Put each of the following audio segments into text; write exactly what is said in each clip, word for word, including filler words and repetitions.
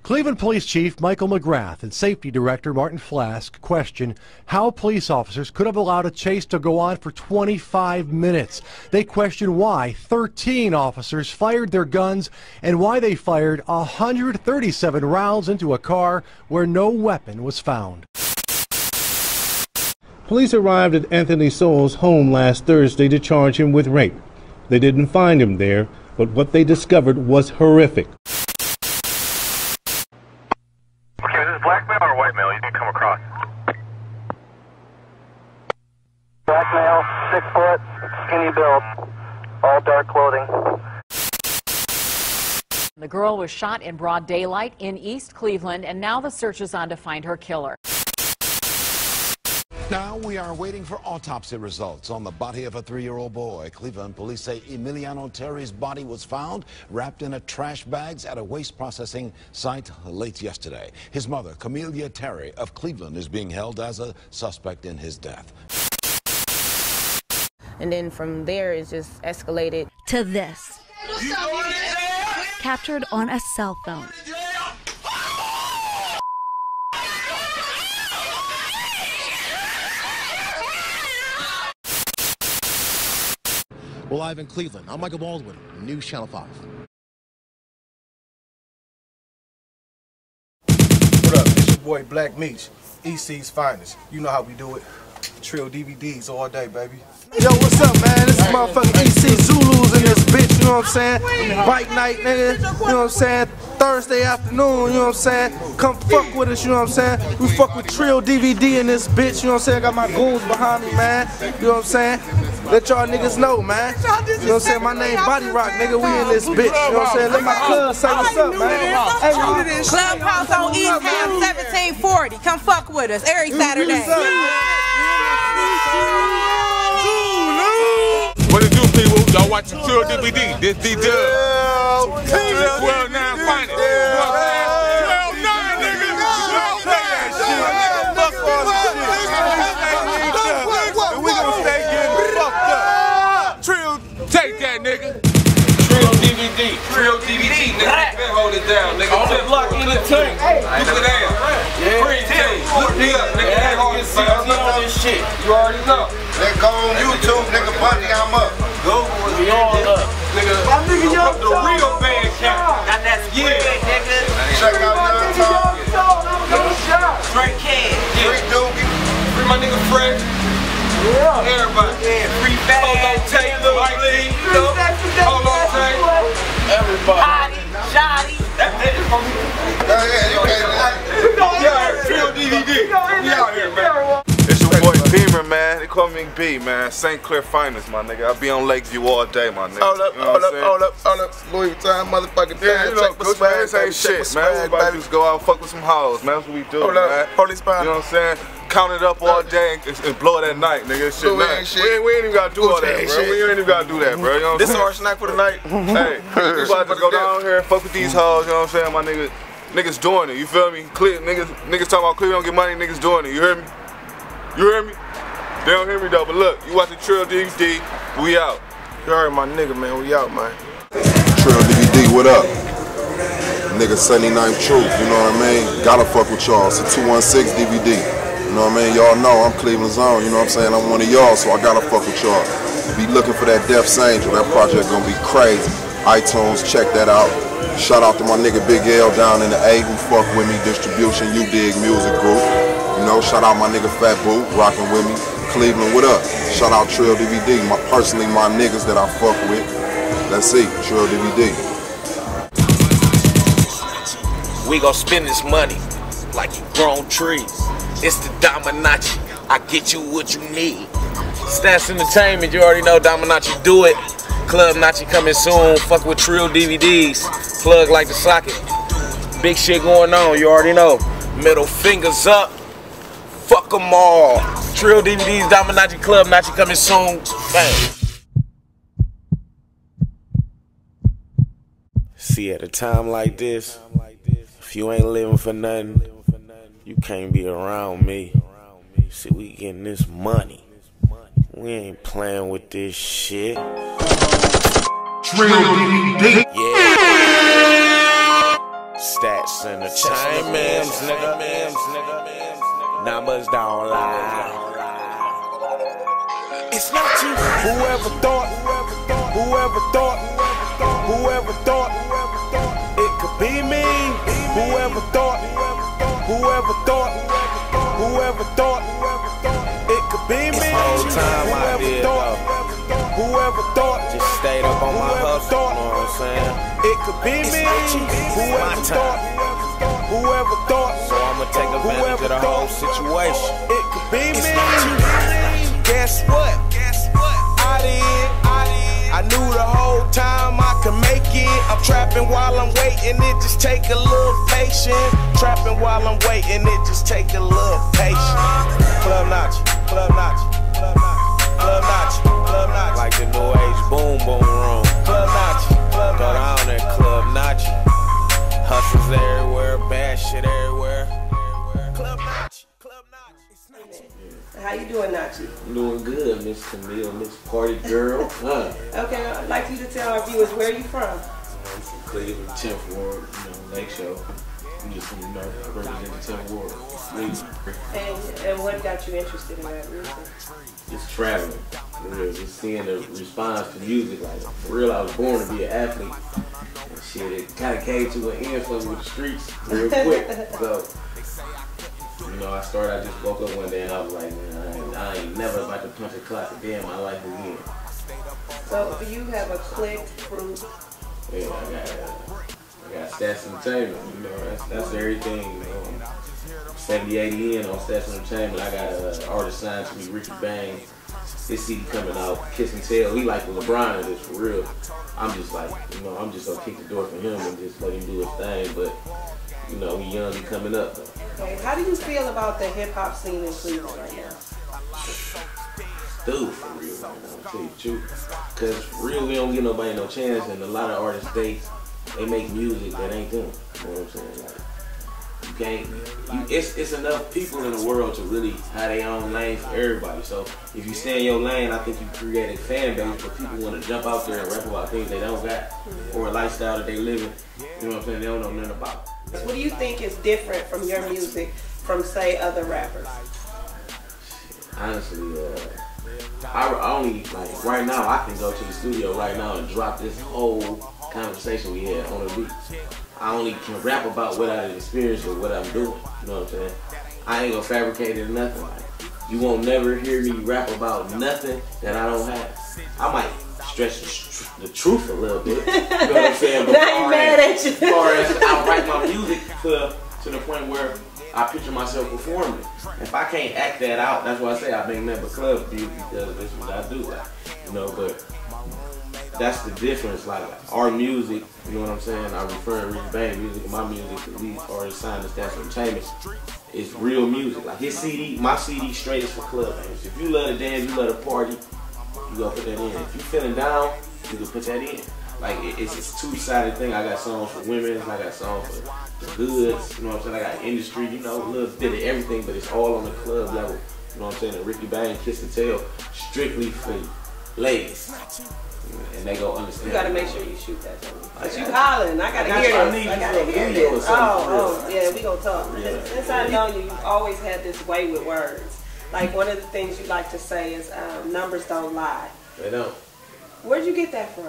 Cleveland Police Chief Michael McGrath and Safety Director Martin Flask question how police officers could have allowed a chase to go on for twenty-five minutes. They question why thirteen officers fired their guns and why they fired one hundred thirty-seven rounds into a car where no weapon was found. Police arrived at Anthony Sowell's home last Thursday to charge him with rape. They didn't find him there, but what they discovered was horrific. Okay, is this black male or white male? You didn't come across. Black male, six foot, skinny build, all dark clothing. The girl was shot in broad daylight in East Cleveland, and now the search is on to find her killer. Now we are waiting for autopsy results on the body of a three-year-old boy. Cleveland police say Emiliano Terry's body was found wrapped in a trash bags at a waste processing site late yesterday. His mother, Camelia Terry of Cleveland, is being held as a suspect in his death. And then from there it just escalated to this. Captured on a cell phone. We're live in Cleveland. I'm Michael Baldwin, News Channel five. What up? It's your boy Black Meech, E C's finest. You know how we do it. Trill D V Ds all day, baby. Yo, what's up, man? This is motherfucking E C Zulus in this bitch, you know what I'm saying? Bike night, nigga, you know what I'm saying? Thursday afternoon, you know what I'm saying? Come fuck with us, you know what I'm saying? We fuck with Trill D V D in this bitch, you know what I'm saying? I got my goons behind me, man, you know what I'm saying? Let y'all niggas know, man. You know what I'm saying? My name Body Rock, nigga, we in this bitch, you know what I'm saying? Let my club say what's up, man. Hey, Clubhouse on East Ham seventeen forty. Come fuck with us every Saturday. What it do, people? Y'all watching Trill D V D. This D Dub. twelve nine finest. twelve nine, nigga. Don't play that shit. Fuck all this shit. And we gonna stay getting fucked up. Trill, take that, nigga. Trill D V D. Trill D V D, nigga. Hold it down, nigga. On the block in the tank. Look at that. Free tank. Look me up, nigga. Hold it down. Look on this shit. You already know. Nigga, go on YouTube, nigga, buddy, I'm up. Go, we all up. Nigga, I'm up the real band count. Got that squid, nigga. Check out Young Tom. Straight can. Free Doogie. Free my nigga Fred. Yeah. Everybody. Yeah, free Fat. Hold on, take, little Mike Lee. Hold on, take. Everybody. Hottie, Shotty. That nigga from me. Yeah, yeah, you can't. We out here, Trill D V D. We out here, man. It's your boy Beamer, man. They call me B, man. Saint Clair finest, my nigga. I be on Lakeview all day, my nigga. Hold up, you know hold up, hold up, hold up. Louis Vuitton, motherfucking yeah, you know, check Coach, man, this ain't shit, man. We about to just go out and fuck with some hoes, man. That's what we do, hold man. Up. Police pound. You know what I'm saying? Count it up all day and, and blow it at night, nigga. Shit, we, ain't shit. We, ain't, we ain't even gotta do all that, bro. Shit. We ain't even gotta do that, bro. You know what this I'm saying? This is our snack for the night. Hey, we about to go down here and fuck with these hoes, you know what I'm saying? My nigga, niggas doing it, you feel me? Cle niggas, niggas talking about Cleveland don't get money, niggas doing it, you hear me? You hear me? They don't hear me though, but look, you watching Trill D V D, we out. You heard my nigga, man, we out, man. Trill D V D, what up? Nigga seventy-nine Truth, you know what I mean? Gotta fuck with y'all, it's a two one six D V D. You know what I mean? Y'all know I'm Cleveland Zone, you know what I'm saying? I'm one of y'all, so I gotta fuck with y'all. Be looking for that Death's Angel, that project gonna be crazy. iTunes, check that out. Shout out to my nigga Big L down in the A who fuck with me, Distribution, You Dig Music Group. You know, shout out my nigga Fat Boo, rocking with me. Cleveland, what up? Shout out Trill D V D, my, personally my niggas that I fuck with. Let's see, Trill D V D. We gon' spend this money like you grown trees. It's the Dominachi, I get you what you need. Stats Entertainment, you already know Dominachi do it. Club Nachi coming soon, fuck with Trill D V Ds. Plug like the socket. Big shit going on, you already know. Middle fingers up, fuck them all. Trill D V Ds, Dominachi, Club Nachi coming soon. Bang. See, at a time like this, if you ain't living for nothing, you can't be around me. See, we getting this money. We ain't playing with this shit. Trill D V D. Yeah. Stats Entertainment. nigga. Mims, nigga. Numbers don't lie. It's not you. Whoever thought, whoever thought, whoever thought it could be me. Whoever thought, whoever thought, whoever thought it could be me. Whole time I did though. Whoever thought, just stayed up on my hustle. You know what I'm saying? It could be me. Whoever thought, whoever thought. So I'ma take advantage of the whole situation. It could be me. Guess what? Guess what? I did. I did. I knew the whole time I could make it. I'm trapping while I'm waiting. It just take a little patience. Trapping while I'm waiting. It just take a little patience. Club Nachi. Club Nachi. Club Nachi. Club Nachi. Club Nachi. Like the new age boom boom room. Club Nachi. Club Go down there, Club Nachi. Hustles everywhere, bad shit everywhere. Club Nachi. Club Nachi. How you doing, Nachi? I'm doing good, Miss Camille, Miss Party Girl. Huh. Okay, I'd like you to tell our viewers where you from. I'm from Cleveland, tenth Ward, you know, Lake Show. I'm just from, you know, representing the tenth Ward. And, and what got you interested in that music? Just traveling, for real, just seeing the response to music. Like, for real, I was born to be an athlete. And shit, it kind of came to an end for me with the streets real quick. So, you know, I started, I just woke up one day and I was like, man, I ain't, I ain't never about to punch a clock a day in my life again. So, do you have a clicked group? Yeah, I got, uh, I got Stats Entertainment, you know, that's, that's everything, you know. seventy, eighty in on Stats Entertainment. I got an uh, artist signed to me, Ricky Bang. His C D coming out, Kiss and Tell. He like LeBron in this, for real. I'm just like, you know, I'm just gonna kick the door for him and just let him do his thing, but, you know, he young, he coming up, though. Okay, how do you feel about the hip-hop scene in Cleveland right now? Dude, for real, man, I'll tell you the truth. Because for real, we don't give nobody no chance, and a lot of artists, they, they make music that ain't them. You know what I'm saying? Like, you can't, you, it's, it's enough people in the world to really have their own lane for everybody. So if you stay in your lane, I think you create a fan base where people want to jump out there and rap about things they don't got, or a lifestyle that they living. You know what I'm saying? They don't know nothing about. What do you think is different from your music from, say, other rappers? Honestly, uh, I, I only, like, right now, I can go to the studio right now and drop this whole conversation we had on the beat. I only can rap about what I experienced or what I'm doing. You know what I'm saying? I ain't gonna fabricate it or nothing. Like, you won't never hear me rap about nothing that I don't have. I might stretch the, the truth a little bit. You know what I'm saying? But now you mad at you. As far as I write my music to, to the point where I picture myself performing. If I can't act that out, that's why I say I make never club music, because that's what I do. Like, you know, but that's the difference. Like, our music, you know what I'm saying? I refer to Ricky Bang music and my music to these artists signed to Stats Entertainment. It's real music. Like, his C D, my C D straight is for club fans. If you love to dance, you love to party, you gotta put that in. If you feeling down, you can put that in. Like, it, it's a two-sided thing. I got songs for women, I got songs for the goods, you know what I'm saying? I got industry, you know, a little bit of everything, but it's all on the club level. You know what I'm saying? And Ricky Bang, Kiss and Tell, strictly for ladies. And they go understand. You gotta make sure you shoot that though. Cause you hollering, I gotta I got hear you. I this. need I you gotta for a hear video or this. something Oh, for oh, yeah, we gonna talk. Yeah. Since I know you, you've always had this way with words. Like, one of the things you like to say is, um, numbers don't lie. They don't. Where'd you get that from?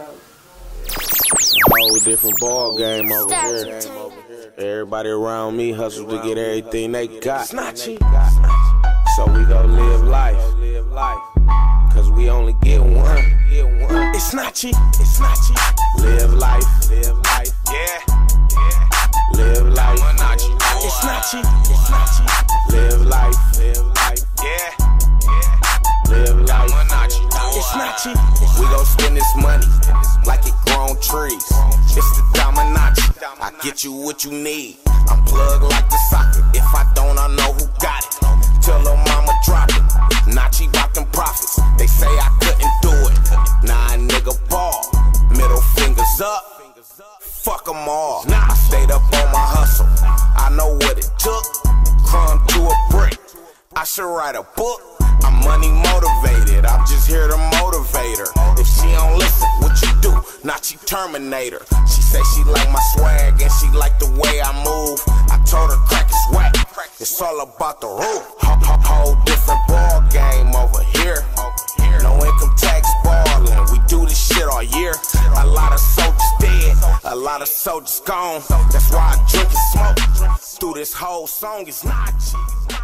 A whole different ball game over here. Everybody around me hustle to get everything they got. It's not cheap. So we gon' live life. Cause we only get one. It's not cheap. It's not cheap. Live life. Live life. Yeah. Live life. It's not cheap. It's not cheap. Live life. Live life. Yeah. Live life. It's not cheap. We gon' spend this money like it grown trees. It's the Dominachi. I get you what you need. I'm plugged like the socket. If I don't, I know who got it. Tell her mama drop it. Nachi got them profits. They say I couldn't do it. Nah, nigga ball. Middle fingers up. Fuck them all. I stayed up on my hustle. I know what it took. Crumb to a brick. I should write a book. I'm money motivated, I'm just here to motivate her. If she don't listen, what you do? Not she terminate her. She say she like my swag and she like the way I move. I told her crack is whack, it's all about the roof. Whole different ball game over here. No income tax ballin', we do this shit all year. A lot of soldiers dead, a lot of soldiers gone. That's why I drink and smoke. Through this whole song, it's not cheap.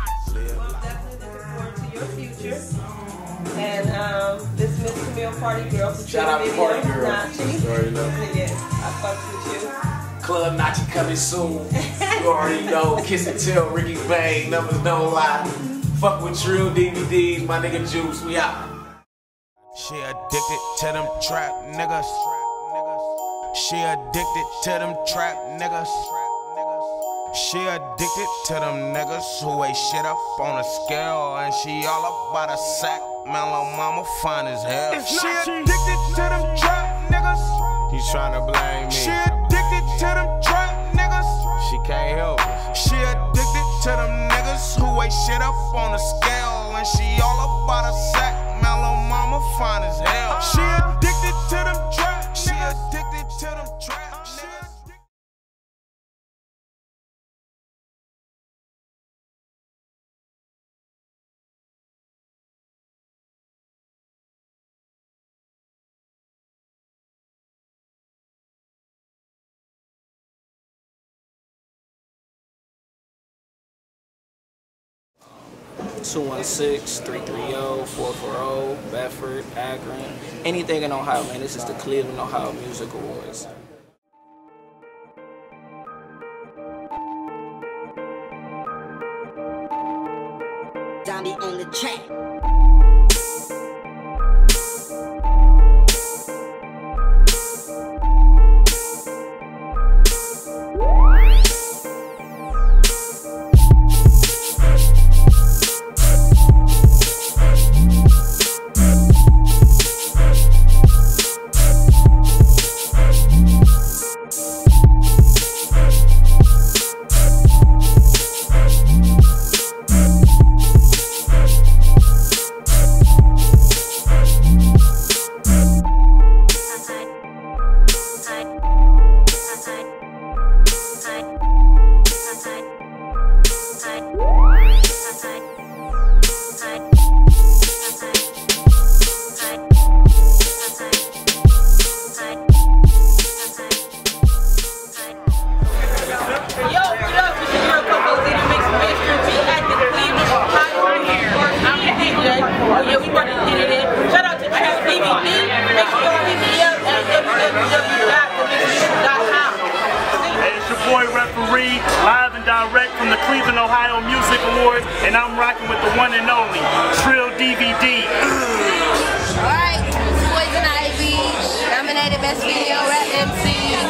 Your future. And um, this Miss Camille Party Girl for Shout out to Party Girl. Nachi. You already know. Yes, I fucked with you. Club Nachi coming soon. You already know. Kiss and tell, Ricky Bang, numbers don't lie. Fuck with Trill D V Ds, my nigga Juice, we out. She addicted to them trap niggas. She addicted to them trap niggas. She addicted to them niggas who weigh shit up on a scale. And she all about a sack. Man, lil' mama fine as hell. She addicted to them trap niggas. He's trying to blame me. She addicted to them trap niggas. She can't help it. She addicted to them niggas who weigh shit up on a scale. And she all about a sack. Man, lil' mama fine as hell. She addicted to them trap. She addicted to them trap. two one six, three three zero, four four zero, Bedford, Akron, anything in Ohio, man. This is the Cleveland, Ohio Music Awards. Zombie on the track. Live and direct from the Cleveland, Ohio Music Awards, and I'm rocking with the one and only Trill D V D. Alright, Poison Ivy, nominated Best Video Rap M C.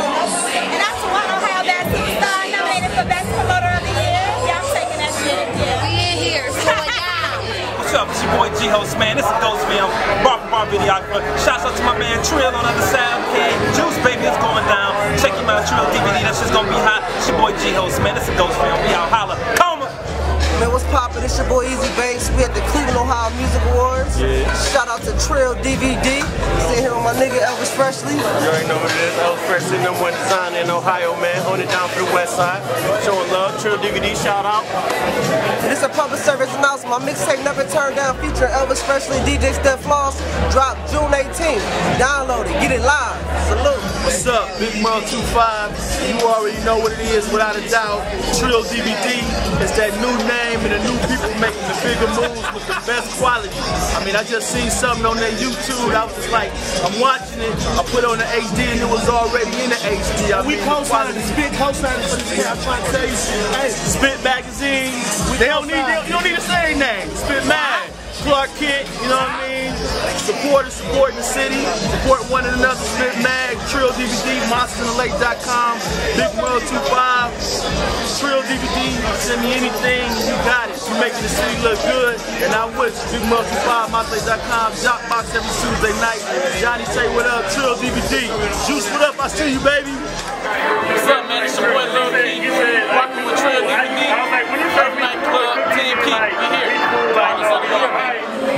And I'm the one Ohio Bad Superstar, nominated for Best Promoter of the Year. Y'all taking that shit, yeah. We in here, slow it down. What's up, it's your boy G-Host, man. This is Ghost Film, bar for bar videographer. Shouts out to my man Trill on the other side. Okay, Juice, baby, it's going down. Check him out, Trill D V D, that shit's gonna be hot. It's your boy G-Host, man. This is Ghost Film. We out, holla. Coma! Man, what's poppin'? It's your boy Easy Bass. We at the Cleveland, Ohio Music Awards. Yeah. Shout out to Trill D V D. Sitting here with my nigga Elvis Presley. You already know what it is. Elvis Presley, number one designer in Ohio, man. Hold it down for the west side. Showing love. Trill D V D, shout out. And it's a public service announcement. My mixtape Never Turned Down featuring Elvis Presley, D J Steph Floss, drop June eighteenth. Download it. Get it live. Salute. What's up? Big Mom two five. You already know what it is without a doubt. Trill D V D is that new name and the new people making the bigger moves with the best quality. I mean, I just seen something on that YouTube. I was just like, I'm watching it. I put it on the H D and it was already in the H D. I we co-signed the Spit co-signed the I'm trying to tell you. Hey, Spit Magazine. They don't need. They, you don't need to say their name. Spit Mag. Clark Kent, you know what I mean? Supporters, supporting the city, support one another, Spit Mag, Trill D V D, monster in the lake dot com, Big World two five, Trill D V D, send me anything, you got it. You making the city look good, and I'm with you. Big World two five, monster in the lake dot com, Jockbox every Tuesday night. Johnny say what up, Trill D V D. Juice, what up? I see you, baby. What's up, man? It's your boy Lil P. Rocking with Trill D V D. First Night Club, ten P. We here. Finals of the year, man.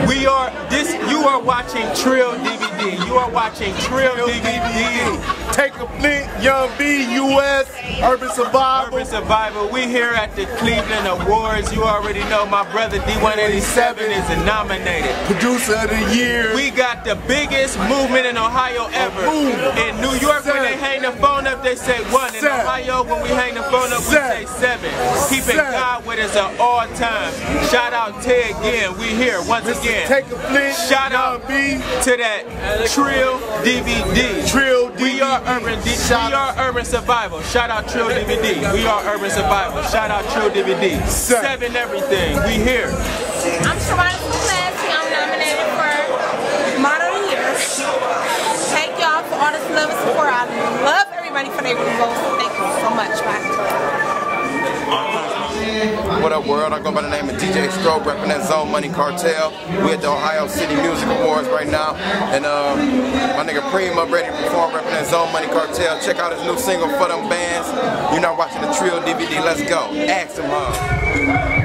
You are watching Trill D V D. You are watching Trill D V D. Take a flick, Young B, U S, Urban Survival. Urban Survival. We here at the Cleveland Awards. You already know my brother D one eighty-seven is nominated. Producer of the Year. We got the biggest movement in Ohio ever. In New York, when they hang the phone up, they say one. In Ohio, when we hang the phone up, we say seven. Keeping God with us at all times. Shout out Ted again. We here once again. Take a flick. Shout out to that Trill D V D. Trill D V D. We are Urban D. We are Urban Survival. Shout out Trill D V D. We are Urban Survival. Shout out Trill D V D. Seven everything. We here. I'm Sharada from Classy. I'm nominated for Model of the Year. Thank y'all for all this love and support. I love everybody for their votes. Thank you so much. Bye. What up, world? I go by the name of D J Strobe, representing Zone Money Cartel. We at the Ohio City Music Awards right now, and uh, my nigga Preem up ready to perform, representing Zone Money Cartel. Check out his new single for them bands. You're not watching the Trill D V D. Let's go. Ask him, huh?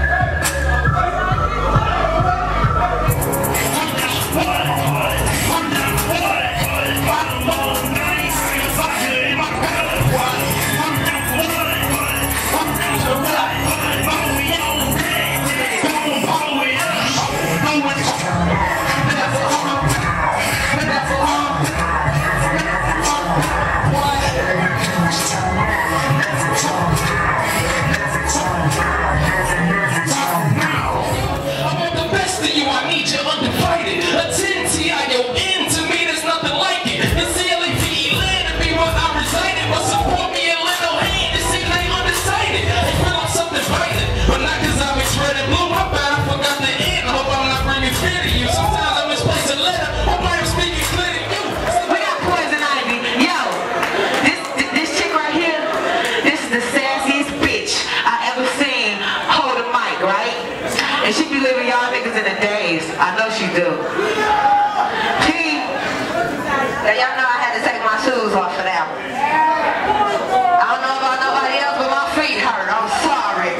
I know she do. P, y'all know I had to take my shoes off for that one. I don't know about nobody else, but my feet hurt. I'm sorry.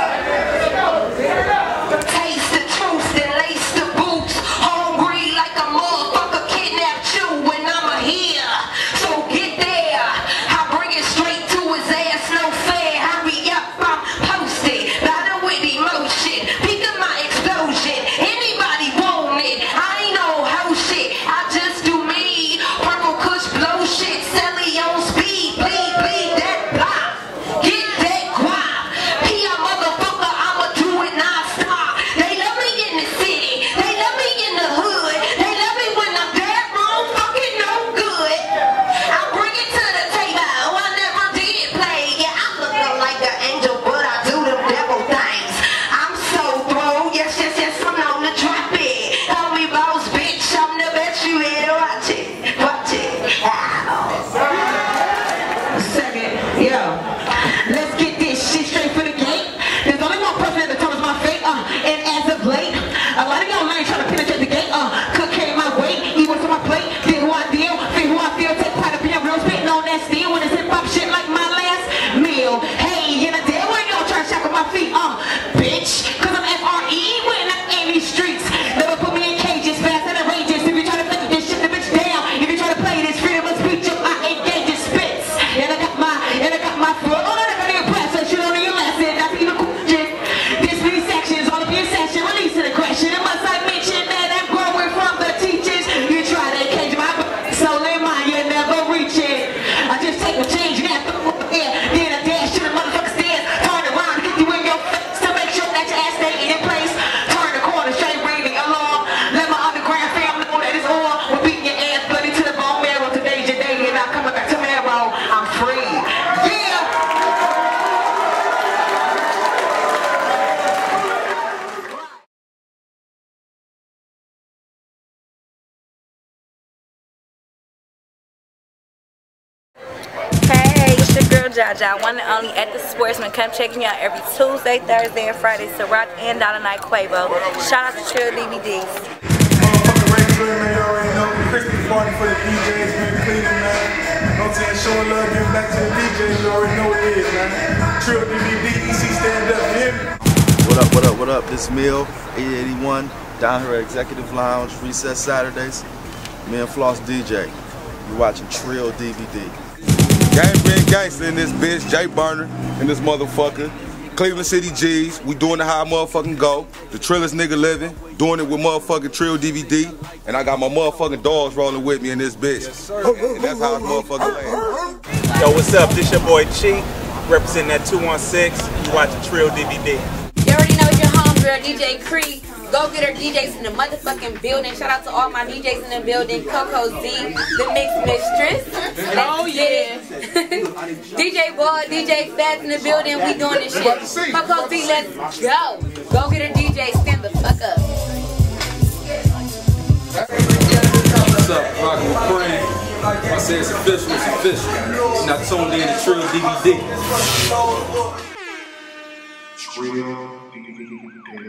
Taste the truth, then lace the boots. Hungry like a motherfucker kidnapped you when I'm a here. So get there. I bring it straight to his ass, no fair. Hurry up, I'm posted. Battle with emotion. Pick up my explosion. Anybody want it? I ain't no hoe shit. I just do me. Purple Kush blow shit. Sally on speed. Bleed, bleed that block. Get that guap. P I motherfucker, I'ma do it non-stop. They love me in the city. They love me in the hood. They love me when I'm dead wrong. Fucking no good. I bring it to the table. I never did play. Yeah, I look like an angel, but I do them devil things. I'm so thrown. Yes, yes, yes, I'm on the drop it. Help me boss, bitch. I'm the best you here. Watch it. Watch it. Ow. Second. Yo. Let's get this shit straight for the gate. There's only one person that determines my fate. Uh, and as of late, a lot of y'all ain't trying to penetrate the gate. Uh, could carry my weight. Eat what's on my plate. Feel who I deal. Feel who I feel. Take pride of being real. Spitting on that steel when it's hip hop shit like my last meal. Hey, in a day when y'all try to shackle my feet. Uh, bitch. Cause I'm F R E when I'm in these streets. Never put me in cages. Fast and outrageous. If you try to flip this shit, the bitch down. If you try to play this freedom of speech, I engage in spits. And I got my, and I got my foot. Oh, I got the impressor. Shit on your lesson. Not even cool shit. This many sections. All of your session. Releasing the question. And must I mention that I'm growing from the teachers? You try to cage my soul in mine. You never reach it. I just take a change. You have to move here. Then I dash to the motherfucker stairs. Turn around. Get you in your face. To make sure that your ass stay in place. Turn the corner. Straight reading along. Let my underground family know that it's on. We're beating your ass bloody to the bone marrow. Today's your day. And I'm coming back tomorrow. I'm free. Yeah. Hey, it's your girl Jaja, one and only at the Sportsman. Come check me out every Tuesday, Thursday, and Friday. So Rock and Dollar Night Quavo. Shout out to Trill D V Ds. Motherfucking regular, man, you already know. Christmas party for the D Js, man, Cleveland, man. You know what I'm saying? Showing love, giving back to the D Js, you already know what it is, man. Trill D V D, E C stand up, you hear me? What up, what up, what up? This Mill, eight eighty-one, down here at Executive Lounge, Recess Saturdays. Me and Floss D J. You watching Trill D V D. Gang been gangster in this bitch, Jay Burner in this motherfucker. Cleveland City G's, we doing it how I motherfucking go. The trillest nigga living, doing it with motherfucking Trill D V D. And I got my motherfucking dogs rolling with me in this bitch. Yes, sir. And that's how it's motherfucking land. Yo, what's up? This your boy Chi, representing that two one six. You watching Trill D V D. You already know it's your homegirl, D J Cree. Go get her D Js in the motherfucking building. Shout out to all my D Js in the building. Coco Z, the mix mistress. Let's oh yeah. D J Ball, D J Fats in the building. We doing this shit. Coco Z, let's go. Go get her D J. Stand the fuck up. What's up? Rockin' with Praying. I say it's official, it's official. You're not tuned in to Trill D V D. Trill D V D.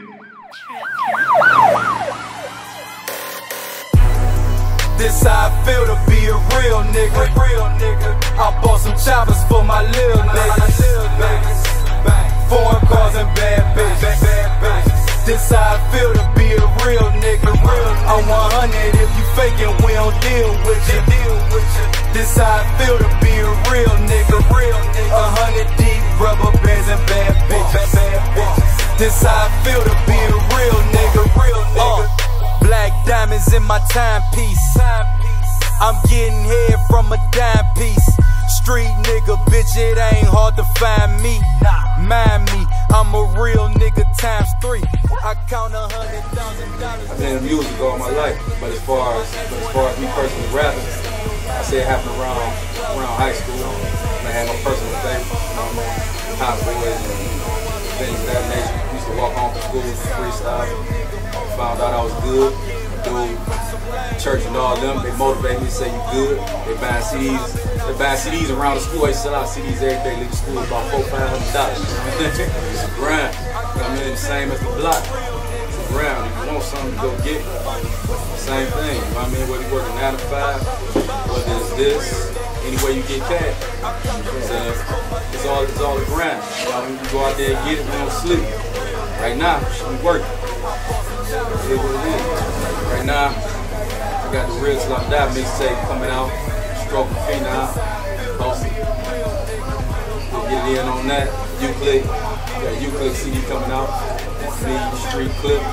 This how I feel to be a real nigga. Real nigga. I bought some choppers for my little niggas. Foreign cars and bad bitches. This how I feel to be a real nigga. I'm one hundred if you faking, we don't deal with you. This how I feel to be a real nigga. A hundred deep, rubber bands and bad bitches. This how I feel to be a real nigga. Real nigga. Uh, black diamonds in my timepiece. I'm getting head from a dime piece. Street nigga, bitch, it ain't hard to find me. Mind me, I'm a real nigga times three. I count a hundred thousand dollars. I've been in music all my life, but as far as but as far as me personally rapping, I say it happened around around high school. I had my personal thing, you know, hot boys and things of that nature. Used to walk home from school with freestyle. Found out I was good. Dude, church and all them, they motivate me to say you good. They buying C Ds. They buying C Ds around the school. They sell out C Ds every day. Leave the school about four, five hundred dollars. It's a grind. I mean, the same as the block. It's a grind. If you want something to go get, same thing. You know what I mean? Whether you working nine to five, whether it's this, any way you get cash. It's, uh, it's all it's all a grind. You know, we go out there and get it. We don't sleep. Right now, we working. It is what it is. Right now, I got the Real Till I Die mixtape coming out. Stroke and Phenom. Posted. We'll get it in on that. Euclid. We got Euclid C D coming out. Me, Street Clips.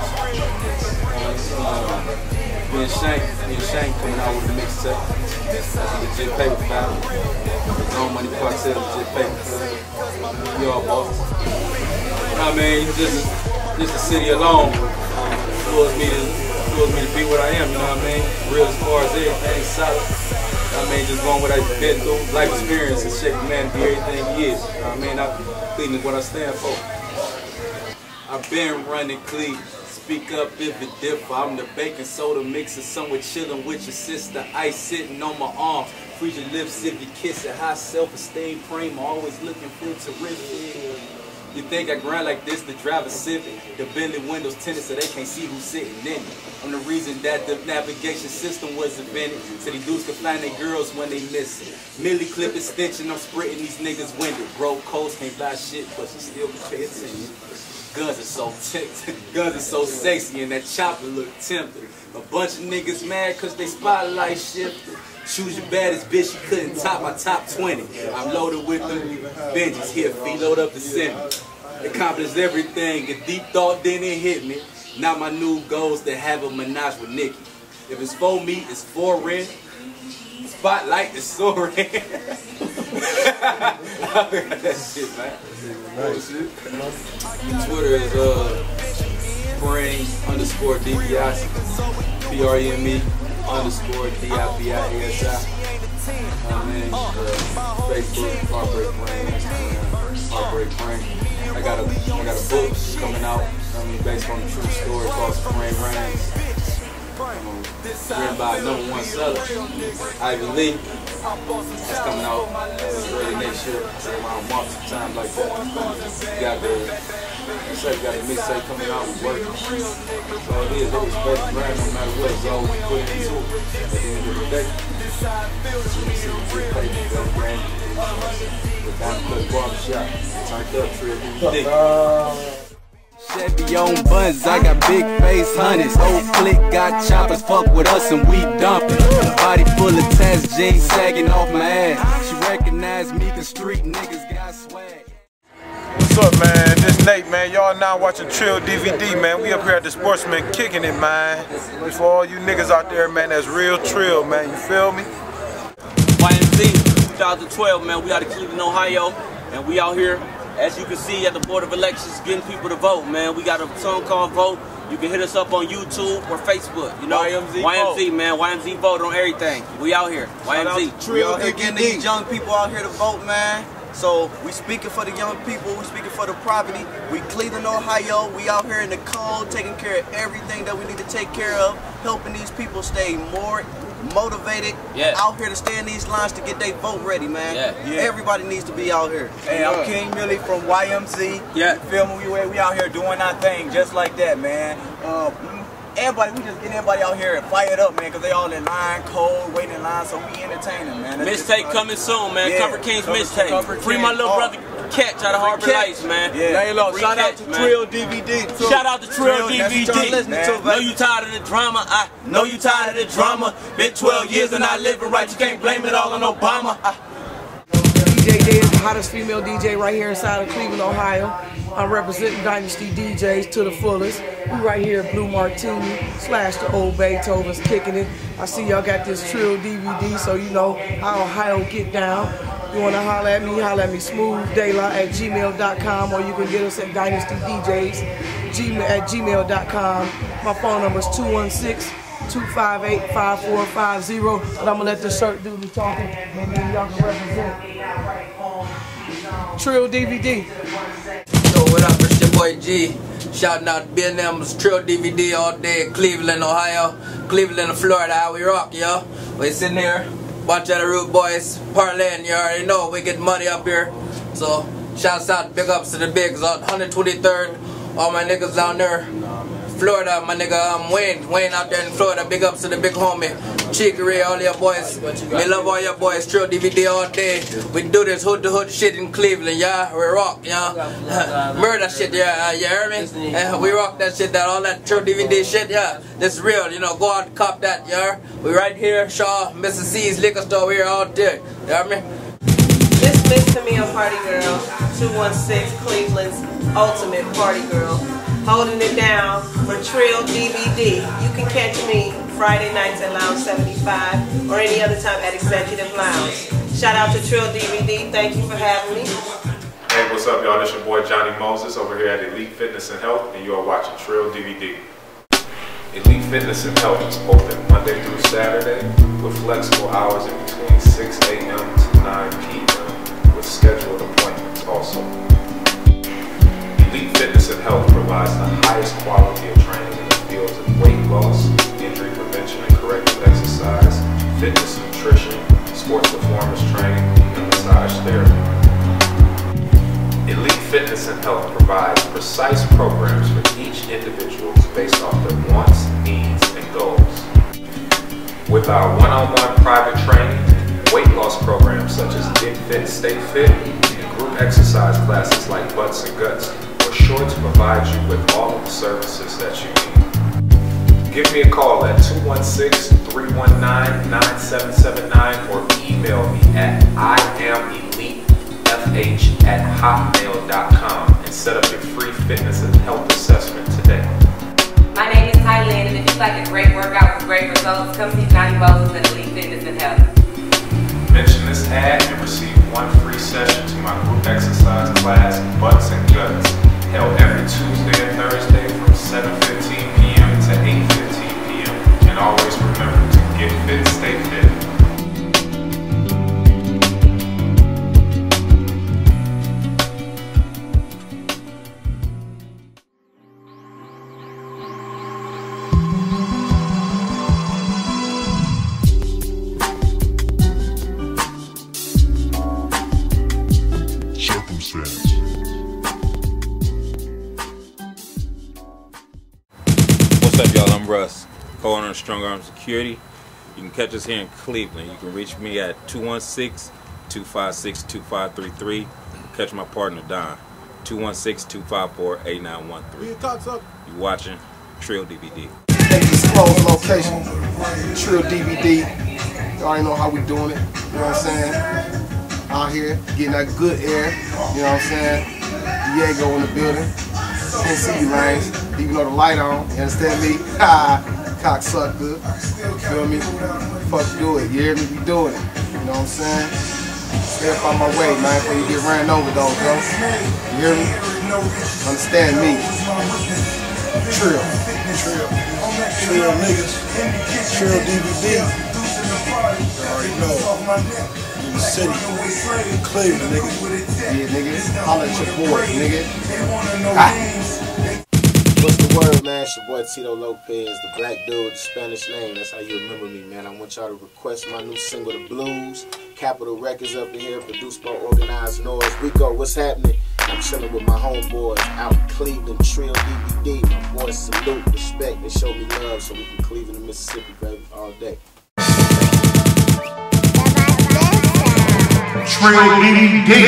Uh, me and Shank. Me and Shank coming out with the mixtape. That's a legit paper battle. The Zone Money Cartel, legit paper. We all boss. I mean, just, just the city alone forced me to forced me to be what I am, you know what I mean? Real as far as everything, solid. I mean, just going what I've been through, life experience and shaping man to be everything he is. You know what I mean? I Cleveland is what I stand for. I've been running Cleveland. Speak up if it differ. I'm the baking soda mixer, somewhere chilling with your sister. Ice sitting on my arms. Freeze your lips if you kiss it. High self-esteem frame, always looking feel terrific. You think I grind like this to drive a Civic? The Bentley windows tinted so they can't see who's sitting in it. I'm the reason that the navigation system was invented, so these dudes can find their girls when they miss it. Millie clip extension, I'm sprinting these niggas winded. Broke coast can't buy shit, but she still can pay attention. Guns are so tempting, guns are so sexy, and that chopper look tempting. A bunch of niggas mad cause they spotlight shifted. Choose your baddest bitch, you couldn't top my top twenty. I'm loaded with them Benjis here, feet load up the center. Accomplished everything, a deep thought then it hit me. Now my new goal is to have a menage with Nikki. If it's for me, it's for rent. Spotlight is soaring. I got that shit, man. Bullshit. Twitter is uh Praying underscore D B I P R E M E underscore D I B I A S I. I mean, uh, Facebook, Heartbreak Praying, Instagram, Heartbreak Praying. I got a I got a book coming out. I mean, based on a true story called Spring Rains. Um, written by number one seller, Ivy Lee. That's coming out early next year, around March time like that. You got the, you got the mixtape coming out with work. So it is, they respect the brand no matter what goal we put into it. At the end of the day, you can see the big paper, the brand, the Diamond Club Barbershop, turned up, Trill D V D. Chevy on buns, I got big face hunters. Whole clique got choppers, fuck with us and we dumping. Body full of tats, jeans sagging off my ass. She recognized me cause street niggas got swag. What's up, man? This Nate, man. Y'all now watching Trill D V D, man. We up here at the Sportsman kicking it, man. It's for all you niggas out there, man, that's real Trill, man. You feel me? Y M Z twenty twelve, man. We out of Cleveland, Ohio, and we out here, as you can see, at the Board of Elections, getting people to vote, man. We got a song called Vote. You can hit us up on YouTube or Facebook. You know, Y M Z, Y M Z, man. Y M Z vote on everything. We out here. Y M Z. We out here getting these young people out here to vote, man. So we speaking for the young people, we speaking for the poverty. We Cleveland, Ohio, we out here in the cold, taking care of everything that we need to take care of, helping these people stay more motivated, yeah. out here to stay in these lines to get their vote ready, man. Yeah. Yeah. Everybody needs to be out here. Hey, I'm King Millie from Y M Z. Yeah. You feel me? We, we out here doing our thing just like that, man. Uh, Everybody, we just get everybody out here and fired up, man, because they all in line, cold, waiting in line, so we entertain them, man. That's Mixtape just, coming soon, man. Yeah, Cover King's Cover- mixtape. Cover Free King. my little Oh. brother Catch out of Harbor Catch. Lights, man. Yeah. Lay low. Free Shout out Catch, to man. Trill D V D, too. Shout out to Trill D That's V what y'all D. listening to, Know baby. you tired of the drama. I know you tired of the drama. Been twelve years and I living right. You can't blame it all on Obama. I D J Day is the hottest female D J right here inside of Cleveland, Ohio. I'm representing Dynasty D Js to the fullest. We right here at Blue Martini slash the Old Beethoven's kicking it. I see y'all got this Trill D V D, so you know how Ohio get down. You want to holler at me, holler at me smoothdaylight at gmail dot com, or you can get us at Dynasty D Js at gmail dot com. My phone number is two one six, two five eight, five four five zero. But I'm going to let the shirt do the talking, and then y'all can represent Trill D V D. Yo, what up, it's your boy G. Shouting out to B and M's Trill D V D all day, Cleveland, Ohio, Cleveland, Florida, how we rock, yo. We sitting here, bunch of the Root Boys, parlaying, you already know, we get money up here. So, shouts out, big ups to the bigs, on one twenty-third, all my niggas down there. Florida, my nigga, um, Wayne, Wayne out there in Florida, big ups to the big homie, Chicory, all your boys, me love all your boys, Trill D V D all day, we do this hood to hood shit in Cleveland, yeah, we rock, yeah, murder shit, yeah, uh, you hear me, uh, we rock that shit, that, all that Trill D V D shit, yeah, this real, you know, go out and cop that, yeah, we right here, Shaw, Missus C's liquor store, we here all day, you hear me? This Miss Camille Party Girl, two one six Cleveland's ultimate party girl, holding it down for Trill D V D. You can catch me Friday nights at Lounge seventy-five or any other time at Executive Lounge. Shout out to Trill D V D. Thank you for having me. Hey, what's up, y'all? This your boy Johnny Moses over here at Elite Fitness and Health, and you are watching Trill D V D. Elite Fitness and Health is open Monday through Saturday with flexible hours in between six A M to nine P M with scheduled appointments also. Elite Fitness and Health provides the highest quality of training in the fields of weight loss, injury prevention and corrective exercise, fitness and nutrition, sports performance training, and massage therapy. Elite Fitness and Health provides precise programs for each individual based off their wants, needs, and goals. With our one-on-one private training, weight loss programs such as Get Fit, Stay Fit, and group exercise classes like Butts and Guts, we're sure to provide you with all of the services that you need. Give me a call at two one six, three one nine, nine seven seven nine or email me at I am elite f h at hotmail dot com and set up your free fitness and health assessment today. My name is Thailand, and if you'd like a great workout with great results, come see Johnny Moses at Elite Fitness and Health. Mention this ad and receive one free session to my group exercise class, Butts and Guts, held every Tuesday and Thursday from seven fifteen P M to eight fifteen P M And always remember to get fit, stay fit. What's up, y'all? I'm Russ, co-owner of Strong Arm Security. You can catch us here in Cleveland. You can reach me at two one six, two five six, two five three three. Catch my partner, Don. two one six, two five four, eight nine one three. You watching Trill D V D. Undisclosed location, Trill D V D. You already know how we doing it. You know what I'm saying? Out here, getting that good air. You know what I'm saying? Diego in the building. Can't see you, lanes. Even though the light on. You understand me? Ha! Cocksucker. Feel me? Fuck do it. You hear me? We doing it. You know what I'm saying? Stay up on my way, man, before you get ran over, though, bro. You hear me? Understand me. Trill. Trill. Trill niggas. Trill D V D. You already know. In the city. Cleveland, nigga. Yeah, nigga. Holla at your boy, nigga. Ah. What's the word, man? It's your boy Tito Lopez, the black dude with the Spanish name. That's how you remember me, man. I want y'all to request my new single, The Blues. Capitol Records up in here, produced by Organized Noise. Rico, what's happening? I'm chilling with my homeboys out in Cleveland, Trill D V D. My boys salute, respect, they show me love, so we can Cleveland to Mississippi, baby, all day. Trill D V D.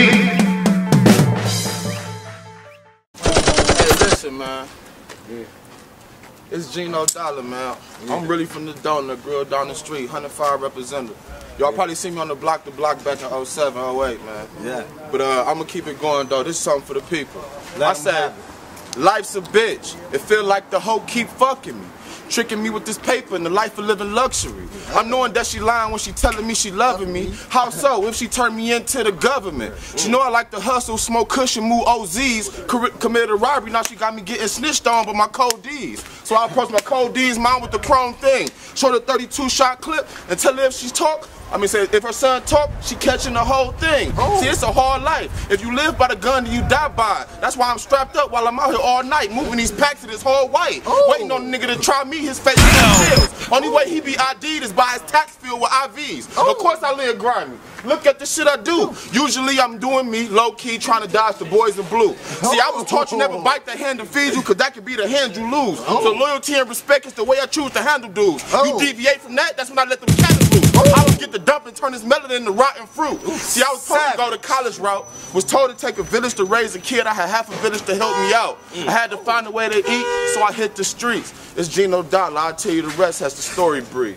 Hey, listen, man. Yeah. It's Gino Dollar, man. Yeah. I'm really from the donut grill down the street, one oh five representative. Y'all yeah. probably seen me on the block to block back in oh seven, oh eight, man. Yeah. But uh, I'm gonna keep it going, though. This is something for the people. Let I said, life's a bitch. It feel like the hoe keep fucking me. Tricking me with this paper and the life of living luxury. I'm knowing that she lying when she telling me she loving me. How so? If she turned me into the government. She know I like to hustle, smoke cushion, move O Zs, committed a robbery. Now she got me getting snitched on by my cold D's. So I approach my cold D's mom with the chrome thing. Show the thirty-two shot clip and tell her if she talk. I mean, say if her son talk, she catching the whole thing. Oh. See, it's a hard life. If you live by the gun, then you die by it. That's why I'm strapped up while I'm out here all night, moving these packs to this whole white. Oh. Waiting on the nigga to try me, his face chills. Only way he be I D'd is by his tax field with I Vs. Oh. Of course I live grimy. Look at the shit I do. Usually I'm doing me, low-key, trying to dodge the boys in blue. See, I was taught you never bite the hand that feeds you, because that could be the hand you lose. Oh. So loyalty and respect is the way I choose to handle dudes. Oh. You deviate from that, that's when I let them cannons loose. Oh. I would get the dump and turn this melon into rotten fruit. Ooh, see, I was supposed to go the college route, was told to take a village to raise a kid. I had half a village to help me out. Mm. I had to find a way to eat, so I hit the streets. It's Gino Dollar, I'll tell you the rest as the story breed.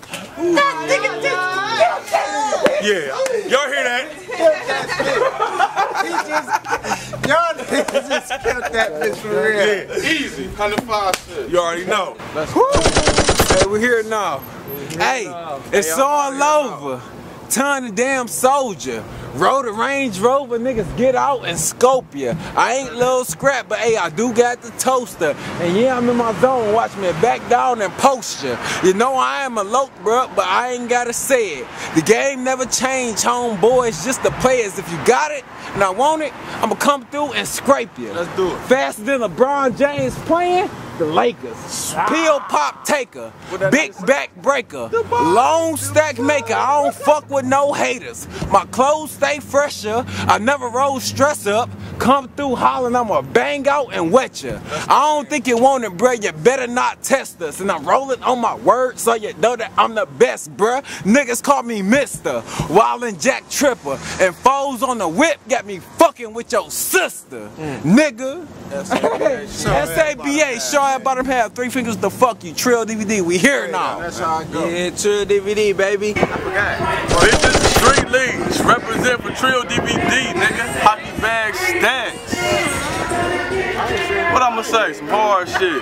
Yeah, y'all hear that? Y'all niggas just killed that bitch for real. Yeah, easy. one oh five shit. You already know. Hey, we here now. Hey, it's all over. Ton of damn soldier. Rode a Range Rover, niggas get out and scope ya. I ain't little scrap, but hey, I do got the toaster. And yeah, I'm in my zone, watch me back down and post ya. You know I am a loke, bruh, but I ain't gotta say it. The game never changed, homeboys, just the players. If you got it, and I want it, I'ma come through and scrape you. Let's do it. Faster than LeBron James playing, the Lakers. Pill pop taker, big back breaker, long stack maker. I don't fuck with no haters. My clothes stay fresher. I never roll stress up. Come through hollering, I'ma bang out and wet ya. I don't think you want it, bruh. You better not test us. And I'm rolling on my word, so you know that I'm the best, bruh. Niggas call me Mister Wildin' Jack Tripper. And foes on the whip got me fucking with your sister, mm. nigga. S A B A, show at bottom half, three fingers to fuck you. Trill D V D, we here now. That's how I go. Yeah, Trill D V D, baby. I forgot. This is the Street Leagues. Represent for Trill D V D, nigga. Hockey bag stacks. What I'ma say? Some hard shit.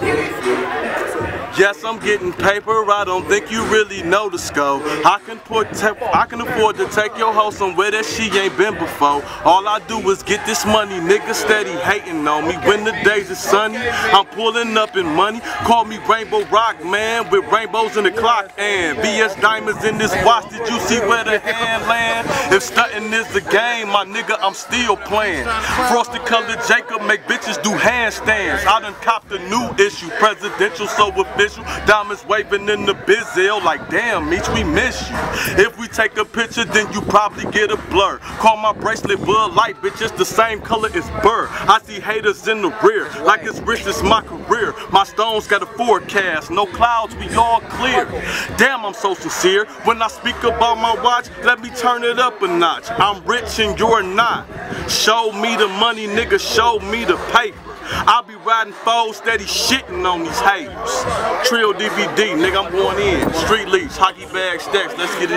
Yes, I'm getting paper. I don't think you really know the scope. I can put, I can afford to take your hoe somewhere that she ain't been before. All I do is get this money. Niggas steady hating on me. When the days is sunny, I'm pulling up in money. Call me Rainbow Rock, man, with rainbows in the clock and B S diamonds in this watch. Did you see where the hand land? If stunting is the game, my nigga, I'm still playing. Frosted colored Jacob make bitches do handstands. I done copped a new issue, presidential, so official. Diamonds waving in the bizzle like damn, Meech, we miss you. If we take a picture, then you probably get a blur. Call my bracelet Bud Light, bitch, it's the same color as Burr. I see haters in the rear, like it's rich as my career. My stones got a forecast, no clouds, we all clear. Damn, I'm so sincere. When I speak about my watch, let me turn it up a notch. I'm rich and you're not. Show me the money, nigga, show me the paper. I'll be riding foes, steady shitting on these haters. Trill D V D, nigga, I'm going in. Street leash, hockey bag stacks, let's get it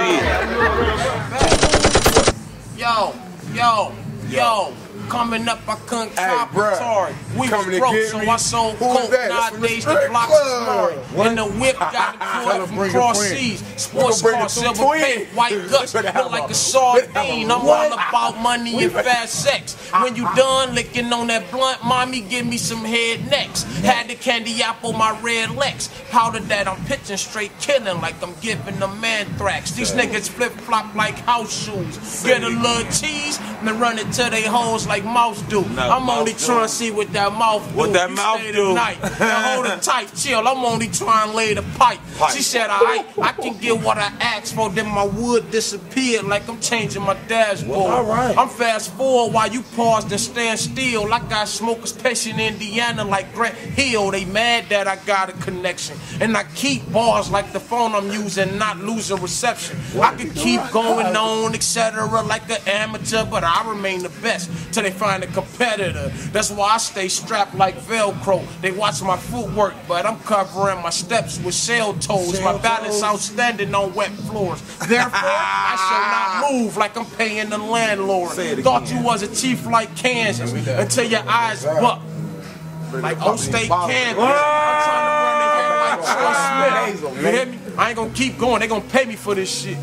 in. Yo, yo, yo. Coming up, I couldn't cop a Tory. We was broke, so I sold coke. Nowadays, the blocks is snoring. And the whip got the cord from cross seas. Sports car, silver paint, white guts, look like a sardine. I'm all about money and fast sex. When you done licking on that blunt, mommy, give me some head next. Had the candy apple, my red Lex. Powder that I'm pitching straight killing like I'm giving them anthrax. These niggas flip flop like house shoes. Get a little cheese, and run it to they hoes like mouse do. No, I'm only trying to see what that mouth do. What that you mouth stay do? Tonight. Now hold it tight, chill. I'm only trying to lay the pipe. pipe. She said, alright, I can get what I asked for. Then my wood disappeared like I'm changing my dashboard. Well, all right. I'm fast forward while you paused and stand still. I got smokers patient in Indiana like Grant Hill. They mad that I got a connection. And I keep bars like the phone I'm using, not losing reception. I can keep going on, et cetera, like an amateur, but I remain the best till they find a competitor. That's why I stay strapped like Velcro. They watch my footwork, but I'm covering my steps with shell toes. My balance outstanding on wet floors. Therefore, I shall not move like I'm paying the landlord. Thought you was a chief like Kansas until your eyes buck like Old State Campus. I'm trying to run the head like Troy Smith. You hear me? I ain't gonna keep going. They gonna pay me for this shit.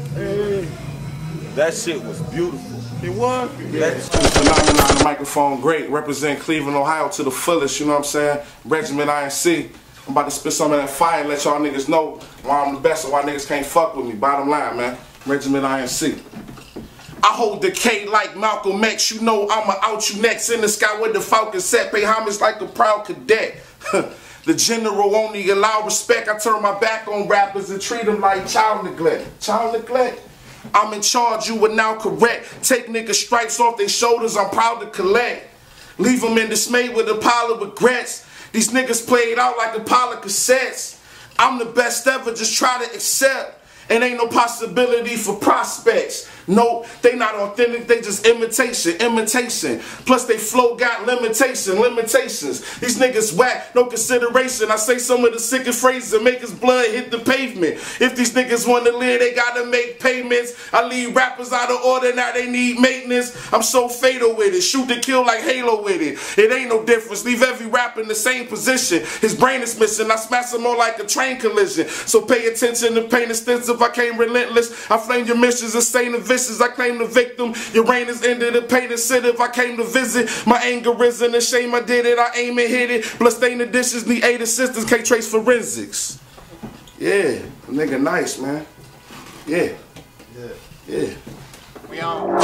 That shit was beautiful. It was? Yeah. Phenomenon, the microphone great. Represent Cleveland, Ohio to the fullest, you know what I'm saying? Regiment I N C. I'm about to spit some of that fire and let y'all niggas know why I'm the best and why niggas can't fuck with me. Bottom line, man. Regiment I N C. I hold the K like Malcolm X. You know I'ma out you next in the sky with the Falcon set. Pay homage like a proud cadet. The general only allow respect. I turn my back on rappers and treat them like child neglect. Child neglect? I'm in charge, you are now correct. Take niggas stripes off their shoulders, I'm proud to collect. Leave them in dismay with a pile of regrets. These niggas played out like a pile of cassettes. I'm the best ever, just try to accept. And ain't no possibility for prospects. No, they not authentic, they just imitation, imitation. Plus they flow got limitation, limitations. These niggas whack, no consideration. I say some of the sickest phrases and make his blood hit the pavement. If these niggas want to live, they gotta make payments. I leave rappers out of order, now they need maintenance. I'm so fatal with it, shoot to kill like Halo with it. It ain't no difference, leave every rapper in the same position. His brain is missing, I smash him more like a train collision. So pay attention to pain extensive, I came relentless. I flame your missions and stain of vicious. I claim the victim. Your reign is ended. The pain is sit if I came to visit. My anger risen. The shame I did it. I aim and hit it. Blood stain the dishes. Need eight assistants. Can't trace forensics. Yeah. Nigga nice, man. Yeah. Yeah. Yeah. We on.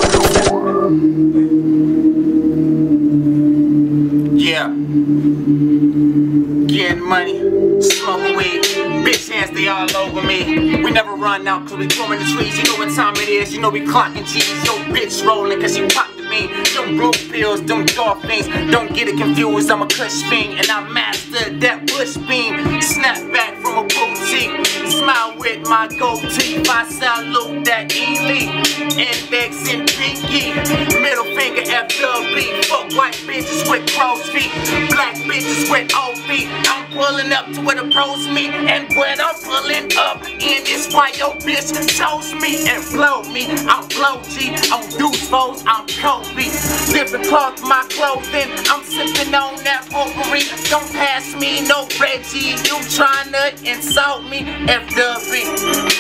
Yeah. Getting money. Smoking weed. Bitch hands, they all over me. We never run out cause we growing the trees. You know what time it is, you know we clocking G's. Yo bitch rolling cause she popped the bean. Them blue pills, them dolphins. Don't get it confused, I'm a kush fiend. And I mastered that bush beam. Snap back from a boutique. Smile with my goatee. I salute that elite. Index and pinky. Middle finger F W B. Fuck white bitches with crow's feet. Black bitches with O feet. I'm pulling up to where the pros meet. And when I'm pulling up in this why your bitch chose me and blow me. I'm blow G, I'm deuce foes, I'm Kobe. Different cloth, my clothing. I'm sipping on that potpourri. Don't pass me no Reggie. You tryna insult me? F W B.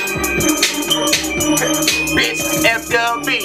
Bitch, F W B.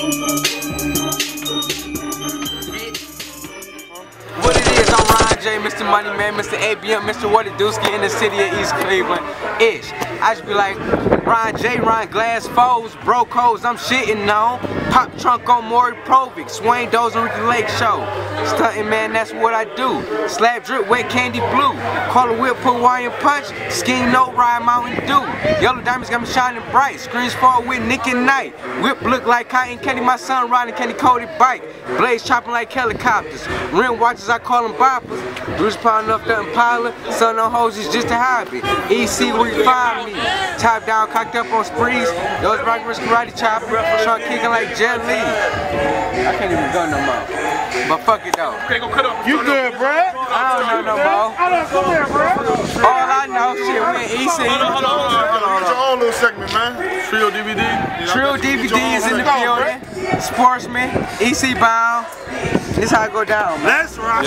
What it is, I'm Ron J, Mister Money Man, Mister A B M, Mister Wadadooski in the city of East Cleveland. Ish. I just be like, Ron J, Ron Glass Foes, Bro Codes, I'm shitting on. Pop trunk on Maury Provic, Swain Doze and Ricky Lake Show. Stunting man, that's what I do. Slab drip, wet candy blue. Call a whip, put wire punch. Scheme no ride Mountain Dew. Yellow diamonds got me shining bright. Screens fall with Nick and Night. Whip look like cotton candy, my son riding candy coated bike. Blades chopping like helicopters. Rim watches, I call them boppers. Bruce pounding up the Impala. Son on hoes is just a hobby. E C where you find me. Top down, cocked up on sprees. Those rock wrist karate chopper. Trunk kicking like J. just leave. I can't even go no more. But fuck it though. You good, Brad? I don't know no more. Come here, Brad. All I know, shit, we in E C. Hold on, hold on, hold on. Get your own little segment, man. Trill D V D. Trill D V D is in the building. Sportsman, E C bound. This how it go down, man. That's right. Yo,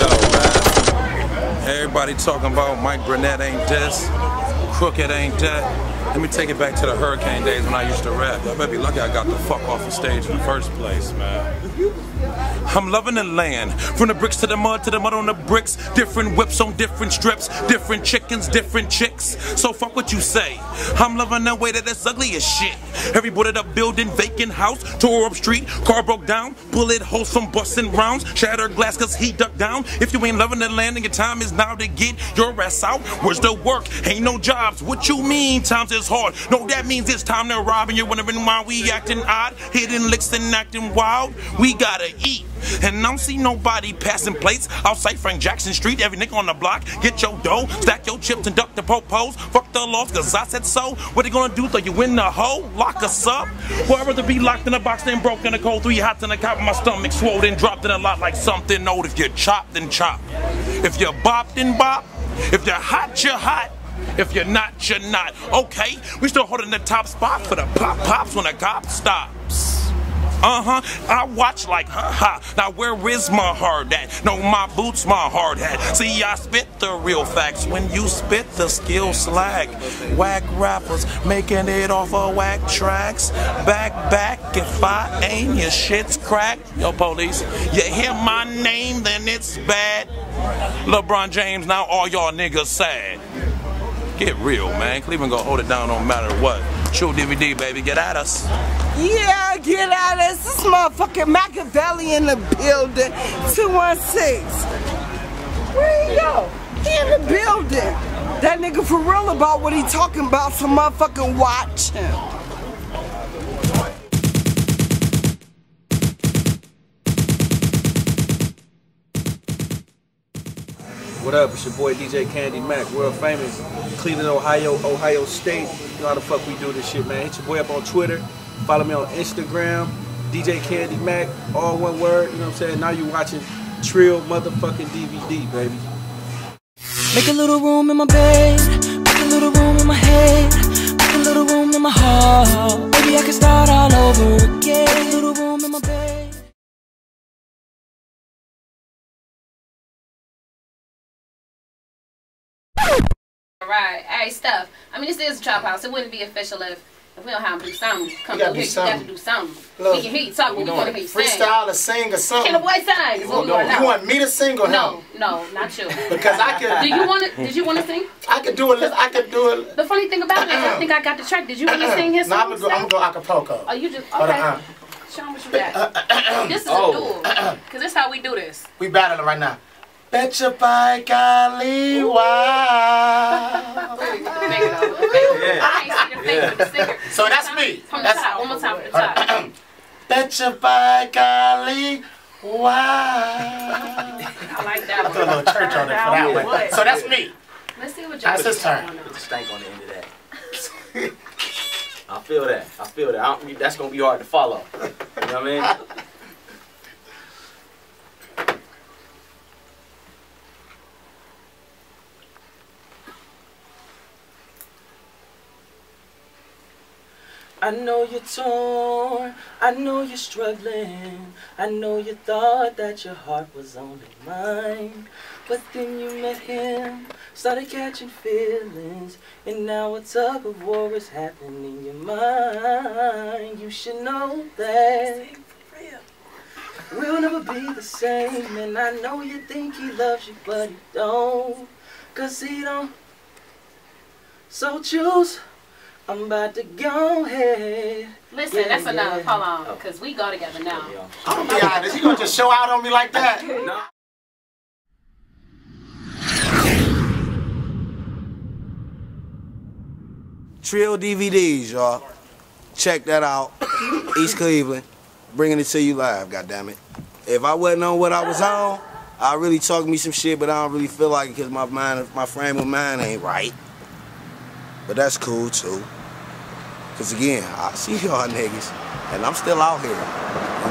man. Everybody talking about Mike Burnett ain't this, Crooked ain't that. Let me take it back to the Hurricane days when I used to rap. Y'all better be lucky I got the fuck off the stage in the first place, man. I'm loving the land. From the bricks to the mud, to the mud on the bricks. Different whips on different strips. Different chickens, different chicks. So fuck what you say. I'm loving the way that it's ugly as shit. Every boarded up building, vacant house, tore up street, car broke down, bullet holes from busting rounds, shattered glass cause he ducked down. If you ain't loving the land and your time is now to get your ass out, where's the work? Ain't no jobs. What you mean times is hard? No, that means it's time to rob and you're wondering why we acting odd, hitting licks and acting wild. We gotta eat. And I don't see nobody passing plates outside Frank Jackson Street. Every nigga on the block, get your dough, stack your chips and duck the popos. Fuck the laws, cause I said so. What they gonna do? Throw you in the hole? Lock us up? Well, I'd rather be locked in a box than broke in a cold. Three hots in the cop of my stomach, swole, then dropped in a lot like something old. If you're chopped, then chop. If you're bopped, then bop. If you're hot, you're hot. If you're not, you're not. Okay, we still holding the top spot for the pop pops when the cop stops. Uh-huh, I watch like ha-ha. Now where is my heart at? No, my boots, my hard hat. See, I spit the real facts. When you spit, the skill slack. Whack rappers making it off of whack tracks. Back, back, if I aim, your shit's cracked. Yo, police, you hear my name, then it's bad. LeBron James, now all y'all niggas sad. Get real, man. Cleveland gonna hold it down no matter what. Trill D V D, baby, get at us. Yeah, get at us. This motherfucking Machiavelli in the building. two one six. Where he go? He in the building. That nigga for real about what he talking about, so motherfucking watch him. What up? It's your boy D J Candy Mac, world famous, Cleveland, Ohio, Ohio State. You know how the fuck we do this shit, man. Hit your boy up on Twitter. Follow me on Instagram, D J Candy Mac, all one word. You know what I'm saying? Now you watching Trill motherfucking D V D, baby. Make a little room in my bed, make a little room in my head, make a little room in my heart. Maybe I can start all over again. Make a little room in my bed. Right. Hey, Steph. I mean, this is a trap house. It wouldn't be official if, if we don't have to do something. Come through here, you got to do something. Look, we can hear you talk, but we want to hear you sing. Freestyle or sing or something. Can the boy sing? You, you want me to sing or no? him? No, no, not you. Because I could. Do you want to? Did you want to sing? I could do it. I could do it. The funny thing about it is, I think I got the track. Did you want to sing his song? No, I'm gonna go. I'm gonna go Acapulco. Oh, you just okay? But, uh, Show them what you got. This is oh. a duel, cause this is how we do this. We battling right now. Betcha by golly, wow. So that's me. From the That's top, one more time from the top. Betcha by golly, wow. I like that I one. threw a little church on it for that one. So that's me. Let's see what That's his turn. Put the stank on the end of that. I feel that. I feel that. I don't, that's gonna be hard to follow. You know what I mean? I know you're torn, I know you're struggling, I know you thought that your heart was only mine, but then you met him, started catching feelings, and now a tug of war is happening in your mind. You should know that we'll never be the same, and I know you think he loves you, but he don't, cause he don't. So choose. I'm about to go ahead. Listen, yeah, that's yeah. enough. Hold on, because we go together now. I'm gonna be honest. You gonna just show out on me like that? No. Trill D V Ds, y'all. Check that out. East Cleveland. Bringing it to you live, goddammit. If I wasn't on what I was on, I really talk me some shit, but I don't really feel like it because my mind, my frame of mind ain't right. But that's cool too. Cause again, I see y'all niggas, and I'm still out here.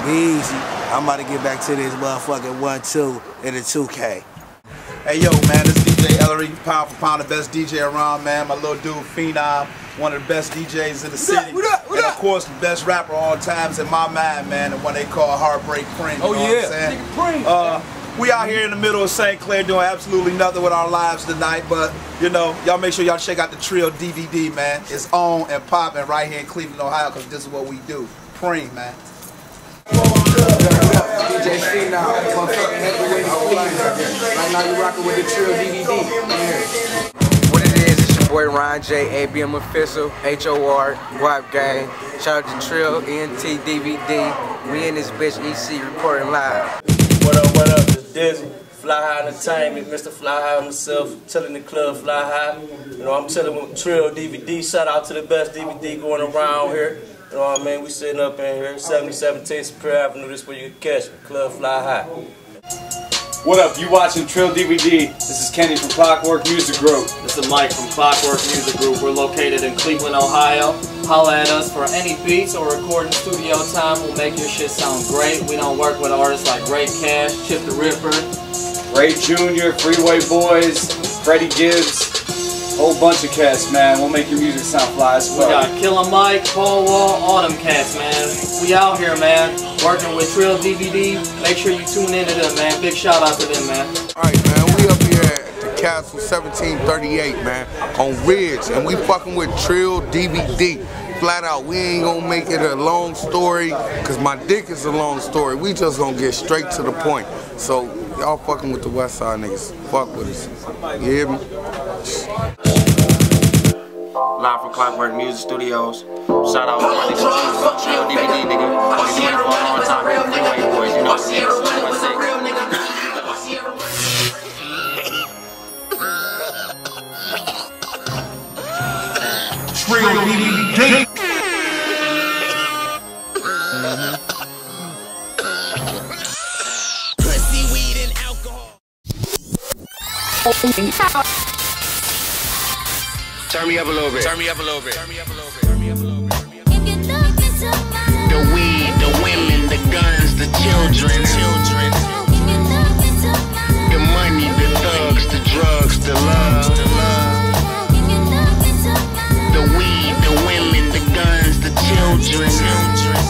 Easy. I'm about to get back to this motherfucking one two in the two K. Hey yo, man, this D J Ellery, pound for pound, the best D J around, man. My little dude, Phenom, one of the best D Js in the city. What up, what up, what up? And of course, the best rapper of all times in my mind, man, the one they call Heartbreak Cream. Oh, you know yeah. what I'm saying? Uh, we out here in the middle of Saint Clair doing absolutely nothing with our lives tonight, but, you know, y'all make sure y'all check out the Trill D V D, man. It's on and popping right here in Cleveland, Ohio, because this is what we do. Cream, man. D J Phenom, motherfucking heavyweight Cleveland. Right now you rocking with the Trill D V D. What it is, it's your boy Ryan J, A B M Official, H O R, Guap Gang. Shout out to Trill, E N T D V D. We in this bitch E C reporting live. What up, what up, it's Dizzy. Fly High Entertainment, Mister Fly High himself, telling the club Fly High. You know, I'm telling with Trill D V D. Shout out to the best D V D going around here. You know what I mean? We sitting up in here, seventy seventeen Superior Avenue. This where you can catch me. Club Fly High. What up? You watching Trill D V D? This is Kenny from Clockwork Music Group. This is Mike from Clockwork Music Group. We're located in Cleveland, Ohio. Holla at us for any beats or recording studio time. We'll make your shit sound great. We don't work with artists like Ray Cash, Chip the Ripper, Ray Junior, Freeway Boys, Freddie Gibbs. Whole bunch of cats, man. We'll make your music sound fly as well. We got Killer Mike, Paul Wall, all them cats, man. We out here, man, working with Trill D V D. Make sure you tune into them, man. Big shout out to them, man. Alright, man, we up here at the Castle seventeen thirty-eight, man, on Ridge, and we fucking with Trill D V D. Flat out, we ain't gonna make it a long story, cause my dick is a long story. We just gonna get straight to the point. So, y'all fucking with the West Side niggas. Fuck with us. You hear me? Live from Clockwork Music Studios. Shout out to my nigga Trill D V D, nigga. Been doing it for a long time. Freeway Boys, you know what I'm saying? Trill D V D. Pussy, weed, and alcohol. Turn me up a little bit. Turn me up a little bit. Turn me up a little bit. The weed, the women, the guns, the children, children. The money, the thugs, the drugs, the love, the love. The weed, the women, the guns, the children, children.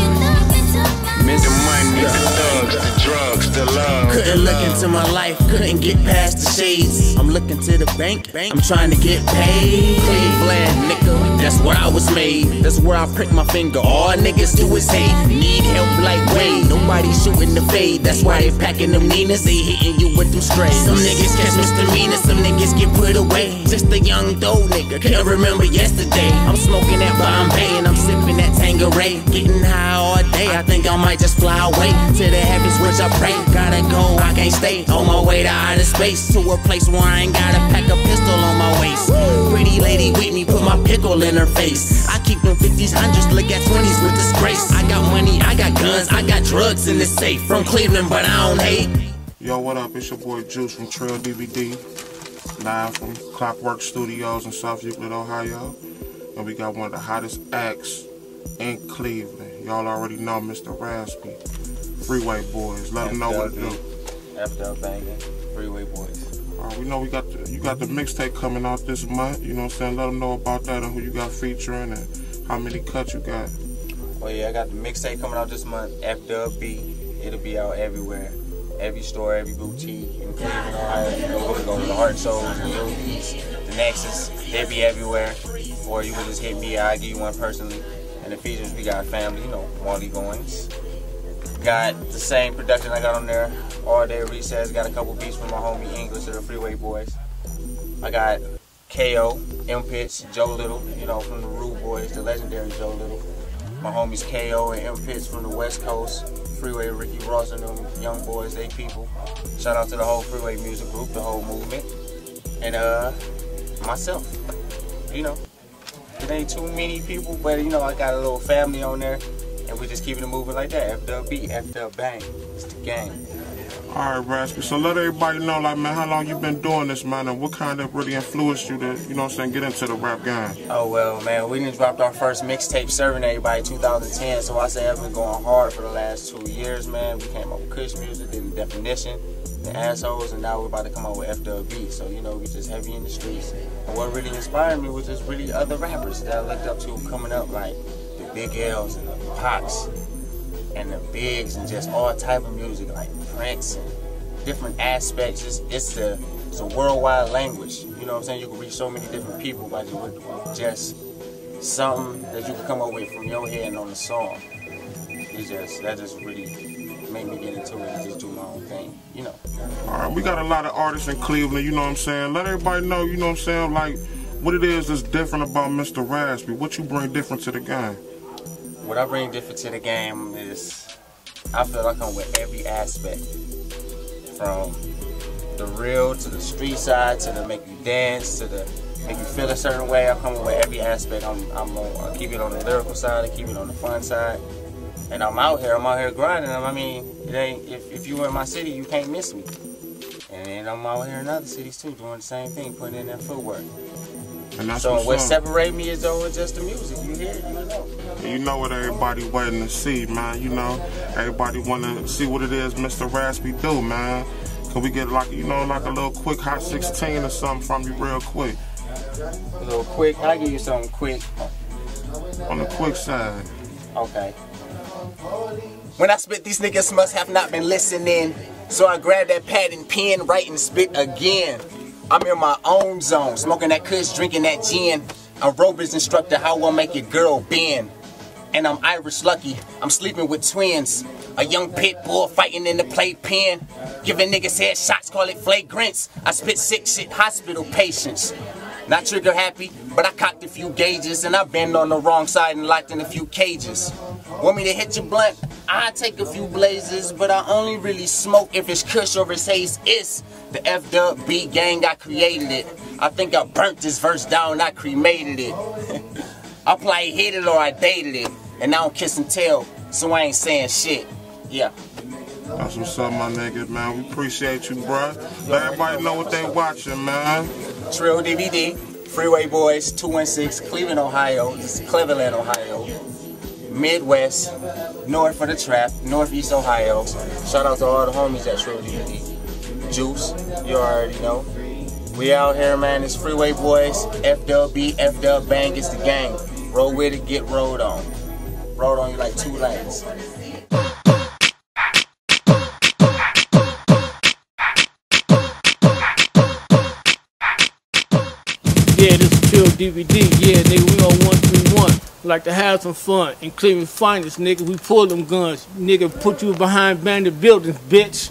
The money, the thugs, the drugs, the love. Couldn't look into my life, couldn't get past the shades. I'm looking to the bank, I'm trying to get paid. Cleveland, nigga, that's where I was made. That's where I prick my finger. All niggas do is hate. Need help like Wade. Nobody shooting the fade. That's why they packing them Ninas. They hitting you with them strays. Some niggas catch misdemeanors, some niggas get put away. Just a young dope nigga, can't remember yesterday. I'm smoking that Bombay and I'm sipping that Tanqueray. Getting high all day, I think I might just fly away to the heavens which I pray. Gotta go, I can't stay. On my way to outer space, to a place where I ain't gotta pack a pistol on my waist. Pretty lady with me, put my pickle in her face. I keep them fifties, hundreds, look at twenties with disgrace. I got money, I got guns, I got drugs in the safe. From Cleveland, but I don't hate. Yo, what up? It's your boy Juice from Trill D V D. Live from Clockwork Studios in South Euclid, Ohio. And we got one of the hottest acts in Cleveland. Y'all already know Mister Raspy. Freeway Boys. Let them know what to do. After banging, Freeway Boys. Uh, we know we got the, you got the mixtape coming out this month. You know what I'm saying? Let them know about that and who you got featuring and how many cuts you got. Oh yeah, I got the mixtape coming out this month. F W B. It'll be out everywhere. Every store, every boutique in Cleveland, Ohio. You know, we go to the Heart Souls, the Movies, the Nexus. They'll be everywhere. Or you can just hit me. I'll give you one personally. And the features, we got family, you know, Wally Goings. Got the same production I got on there. All Day Recess. Got a couple beats from my homie English of the Freeway Boys. I got K O, M Pitts, Joe Little, you know, from the Rude Boys, the legendary Joe Little. My homies K O and M Pitts from the West Coast. Freeway, Ricky Ross and them young boys, they people. Shout out to the whole Freeway Music Group, the whole movement. And uh, myself, you know. It ain't too many people, but you know, I got a little family on there. And we just keeping it moving like that. F W B, F W Bang. It's the game. All right, Raspy. So let everybody know, like, man, how long you been doing this, man, and what kind of really influenced you to, you know what I'm saying, get into the rap game? Oh, well, man, we done dropped our first mixtape, Serving Everybody, two thousand ten, so I say I've been going hard for the last two years, man. We came up with Kush Music, did the Definition, the Assholes, and now we're about to come out with F W B, so, you know, we just heavy in the streets. And what really inspired me was just really other rappers that I looked up to coming up, like the Big L's and the Pox and the Bigs and just all type of music, like Prince and different aspects. It's, it's, a, it's a worldwide language. You know what I'm saying? You can reach so many different people by just, just something that you can come up with from your head and on the song. It just, that just really made me get into it and just do my own thing, you know. All right, we got a lot of artists in Cleveland, you know what I'm saying? Let everybody know, you know what I'm saying, like, what it is that's different about Mister Raspy. What you bring different to the game? What I bring different to the game is I feel like I'm with every aspect. From the real to the street side to the make you dance to the make you feel a certain way. I come with every aspect. I'm, I'm on, I keep it on the lyrical side, I keep it on the fun side. And I'm out here, I'm out here grinding. I mean, it ain't, if, if you in my city, you can't miss me. And then I'm out here in other cities too, doing the same thing, putting in that footwork. And that's so what's what up. separates me is always just the music. You hear it, you know. You know what everybody waiting to see, man. You know, everybody want to see what it is Mister Raspy do, man. Can we get like, you know, like a little quick hot sixteen or something from you real quick? A little quick? I'll give you something quick. On the quick side. Okay. When I spit, these niggas must have not been listening. So I grabbed that pad and pen, write and spit again. I'm in my own zone, smoking that kush, drinking that gin. A aerobics instructor, how I make your girl bend. And I'm Irish lucky, I'm sleeping with twins. A young pit bull fighting in the playpen. Giving niggas headshots, call it flagrants. I spit sick shit, hospital patients. Not trigger happy, but I cocked a few gauges. And I've been on the wrong side and locked in a few cages. Want me to hit your blunt? I take a few blazes, but I only really smoke if it's kush or it's haze. It's the F W B gang, I created it. I think I burnt this verse down, I cremated it. I probably hit it or I dated it. And now I'm kiss and tell, so I ain't saying shit. Yeah. That's what's up, my nigga, man. We appreciate you, bruh. Let everybody know what they watching, man. Trill D V D, Freeway Boys, two one six, Cleveland, Ohio. This is Cleveland, Ohio. Midwest, north for the trap, Northeast Ohio. Shout out to all the homies at Trill D V D. Juice, you already know. We out here, man. It's Freeway Boys, F W B, F W Bang, it's the gang. Roll with it, get rolled on. Rolled on you like two lanes. Yeah, this is Trill D V D. Yeah, nigga, we on one three one. We like to have some fun. In Cleveland finest, nigga, we pull them guns. Nigga, put you behind bandit buildings, bitch.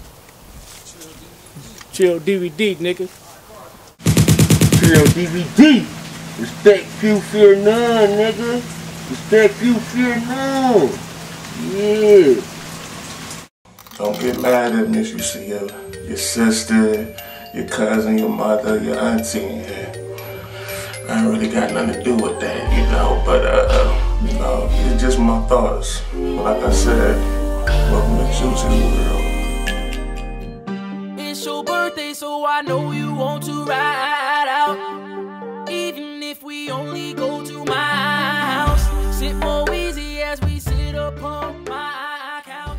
Trill D V D, nigga. Trill D V D. Respect few, fear none, nigga. Respect few, fear none. Yeah. Don't get mad at me if you see your, your sister, your cousin, your mother, your auntie in here. I ain't really got nothing to do with that, you know, but, uh, you know, it's just my thoughts. But like I said, welcome to Juicy World. It's your birthday, so I know you want to ride out. Even if we only go to my house, sit more easy as we sit upon my couch.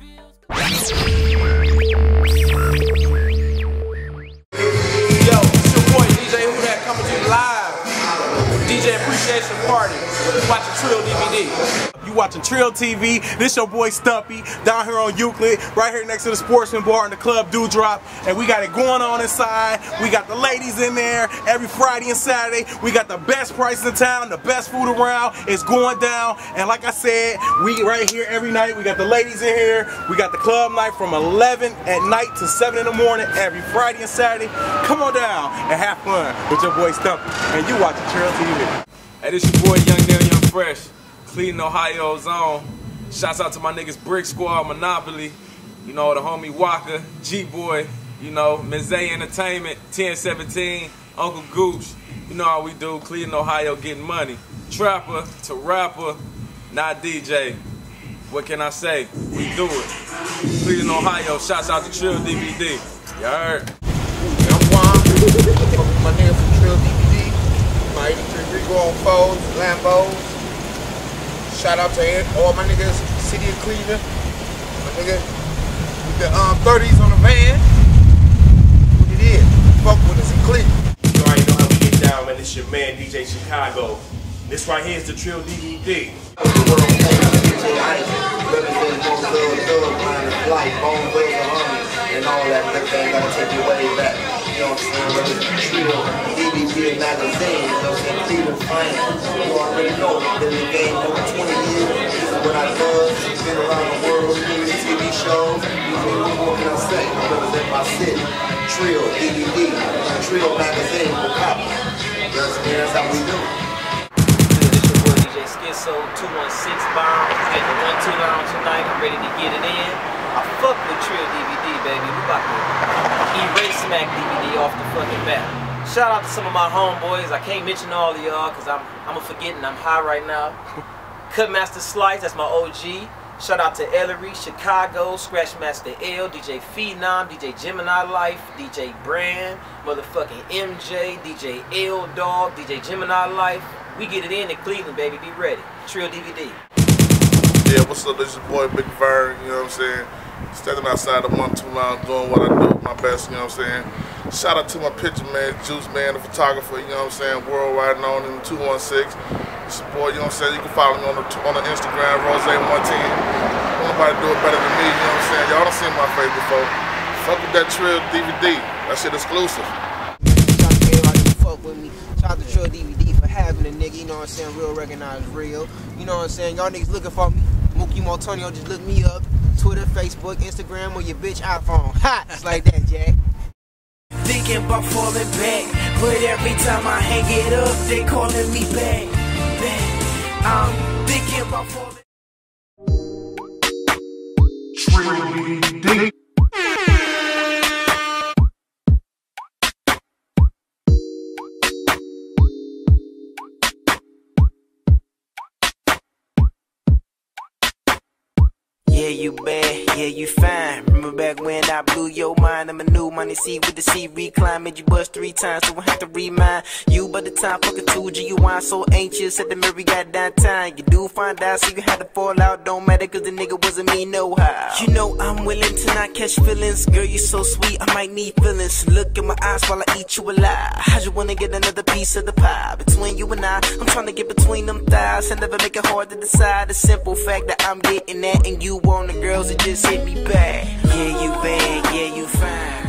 Yo, it's your boy D J Who That coming to you live. D J Appreciation Party. You watching Trill D V D. You watching Trill T V. This your boy Stumpy down here on Euclid, right here next to the Sportsman Bar and the Club Dewdrop. And we got it going on inside. We got the ladies in there every Friday and Saturday. We got the best prices in town, the best food around. It's going down. And like I said, we right here every night. We got the ladies in here. We got the club night from eleven at night to seven in the morning every Friday and Saturday. Come on down and have fun with your boy Stumpy. And you watching Trill T V. Hey, this your boy Young Nail, Young Fresh, Cleveland, Ohio's own. Shouts out to my niggas Brick Squad, Monopoly, you know, the homie Walker, G-Boy, you know, Mizay Entertainment, ten seventeen, Uncle Gooch. You know how we do, Cleveland, Ohio, getting money. Trapper to rapper, not D J. what can I say? We do it. Cleveland, Ohio, shouts out to Trill D V D. You heard? I'm Juan. My nigga from Trill D V D. My eighty-three Rico on foes, Lambos. Shout out to all my niggas, city of Cleveland. My nigga, with the um, thirties on the van. What it is, fuck with us in Cleveland. You already know how we get down, man. It's your man, D J Chicago. This right here is the Trill D V D. And all that good thing, gotta take you way back. You know what I'm saying? Trill D V D Magazine, you know what I'm saying? Cleveland Finance. You already know, been in the game over twenty years. This is what I love. Been around the world, doing T V shows. What can I say? I represent my city. Trill D V D, Trill Magazine, for copy. You know what I'm saying? That's how we do it. So two one six bomb, at the one two lounge tonight, I'm ready to get it in. I fuck with Trill D V D, baby. We about to erase Smack D V D off the fucking map. Shout out to some of my homeboys. I can't mention all of y'all because I'm I'm forgetting I'm high right now. Cutmaster Slice, that's my O G. Shout out to Ellery, Chicago, Scratchmaster L, D J Phenom, D J Gemini Life, D J Brand, motherfucking M J, D J L Dog, D J Gemini Life. We get it in in Cleveland, baby. Be ready. Trill D V D. Yeah, what's up? This is your boy Big Vern, you know what I'm saying? Standing outside the one two lounge doing what I do, my best, you know what I'm saying? Shout out to my picture man, Juice Man, the photographer, you know what I'm saying? Worldwide known in two one six. It's your boy, you know what I'm saying? You can follow me on the, on the Instagram, Rose one ten. Nobody do it better than me, you know what I'm saying? Y'all done seen my face before. Fuck with that Trill D V D. That shit exclusive. Shout out to everybody who fuck with me. Shout out to Trill D V D for having a nigga, you know what I'm saying? Real recognize real. You know what I'm saying? Y'all niggas looking for me. Mookie Motonio, just look me up. Twitter, Facebook, Instagram, or your bitch iPhone. Ha! It's like that, Jack. Thinking about falling back, but every time I hang it up, they calling me back. Back. I'm thinking about falling. Trill D V D. Yeah, you bad, yeah, you fine. Remember back when I blew your mind? I'm a new money, see with the C recline. Made you bust three times, so I have to remind you. By the time fucking two G, you wine so anxious at the Mary got down time. You do find out, so you had to fall out. Don't matter, cause the nigga wasn't me, no how. You know I'm willing to not catch feelings. Girl, you so sweet, I might need feelings. Look in my eyes while I eat you alive. How'd you wanna get another piece of the pie? Between you and I, I'm trying to get between them thighs. And never make it hard to decide. The simple fact that I'm getting that and you on the girls that just hit me back. Yeah, you bad, yeah, you fine.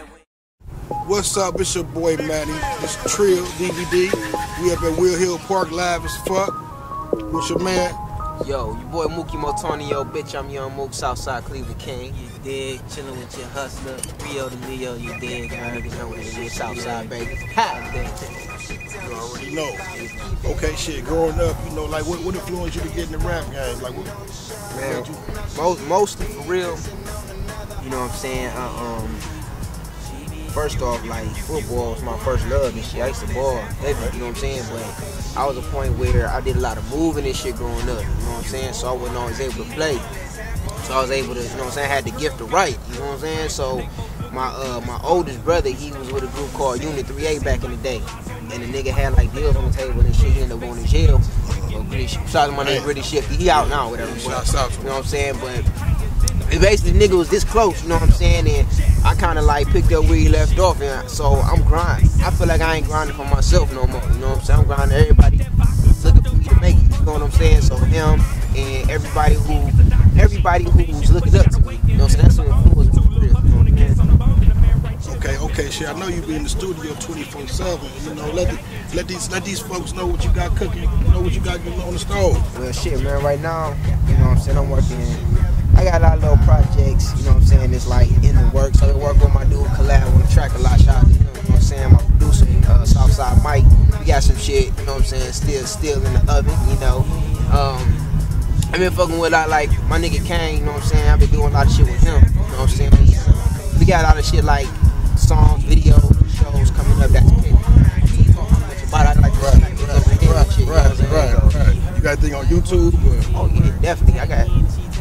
What's up? It's your boy Matty. It's Trill D V D. We up at Will Hill Park live as fuck. What's your man? Yo, your boy Mookie Motonio, bitch, I'm Young Mook, Southside Cleveland King. You dig? Chillin' with your hustler, Rio to Leo, you dig? You niggas know what it is, Southside, baby. Ha! You already know. Okay, shit, growing up, you know, like, what, what influenced you to get in the rap game? Like, what? Man, most, mostly for real, you know what I'm saying? Uh, um, first off, like, football was my first love and shit. I used to ball heavy, you know what I'm saying? But I was a point where I did a lot of moving and shit growing up, you know what I'm saying? So I wasn't always able to play. So I was able to, you know what I'm saying? I had the gift to write, you know what I'm saying? So my uh, my oldest brother, he was with a group called Unit three A back in the day. And the nigga had like deals on the table and shit. He ended up going to jail. So, shout out to my nigga, Really Shifty. He out now, whatever. But, out, you know what I'm saying? But basically, the nigga was this close, you know what I'm saying? And I kind of like picked up where he left off. And so I'm grinding. I feel like I ain't grinding for myself no more. You know what I'm saying? I'm grinding everybody looking for me to make it. You know what I'm saying? So him and everybody who, everybody who's looking up to me. You know what I'm saying? That's what influenced me for real. You know what I'm saying? Okay, okay, shit. I know you be in the studio twenty-four seven. You know, let the, let these let these folks know what you got cooking. You know what you got on the stove. Well, shit, man. Right now, you know what I'm saying. I'm working. I got a lot of little projects. You know what I'm saying. It's like in the works. So I work with my dude collab on the track a lot. Shout out to him. You know what I'm saying. My producer, uh, Southside Mike. We got some shit. You know what I'm saying. Still, still in the oven. You know. Um, I've been fucking with a lot like my nigga Kane. You know what I'm saying. I've been doing a lot of shit with him. You know what I'm saying. We got a lot of shit like songs, videos, shows coming up. That's it. About I like right, right, right, right, right, right. You got anything on YouTube? Or? Oh yeah, definitely. I got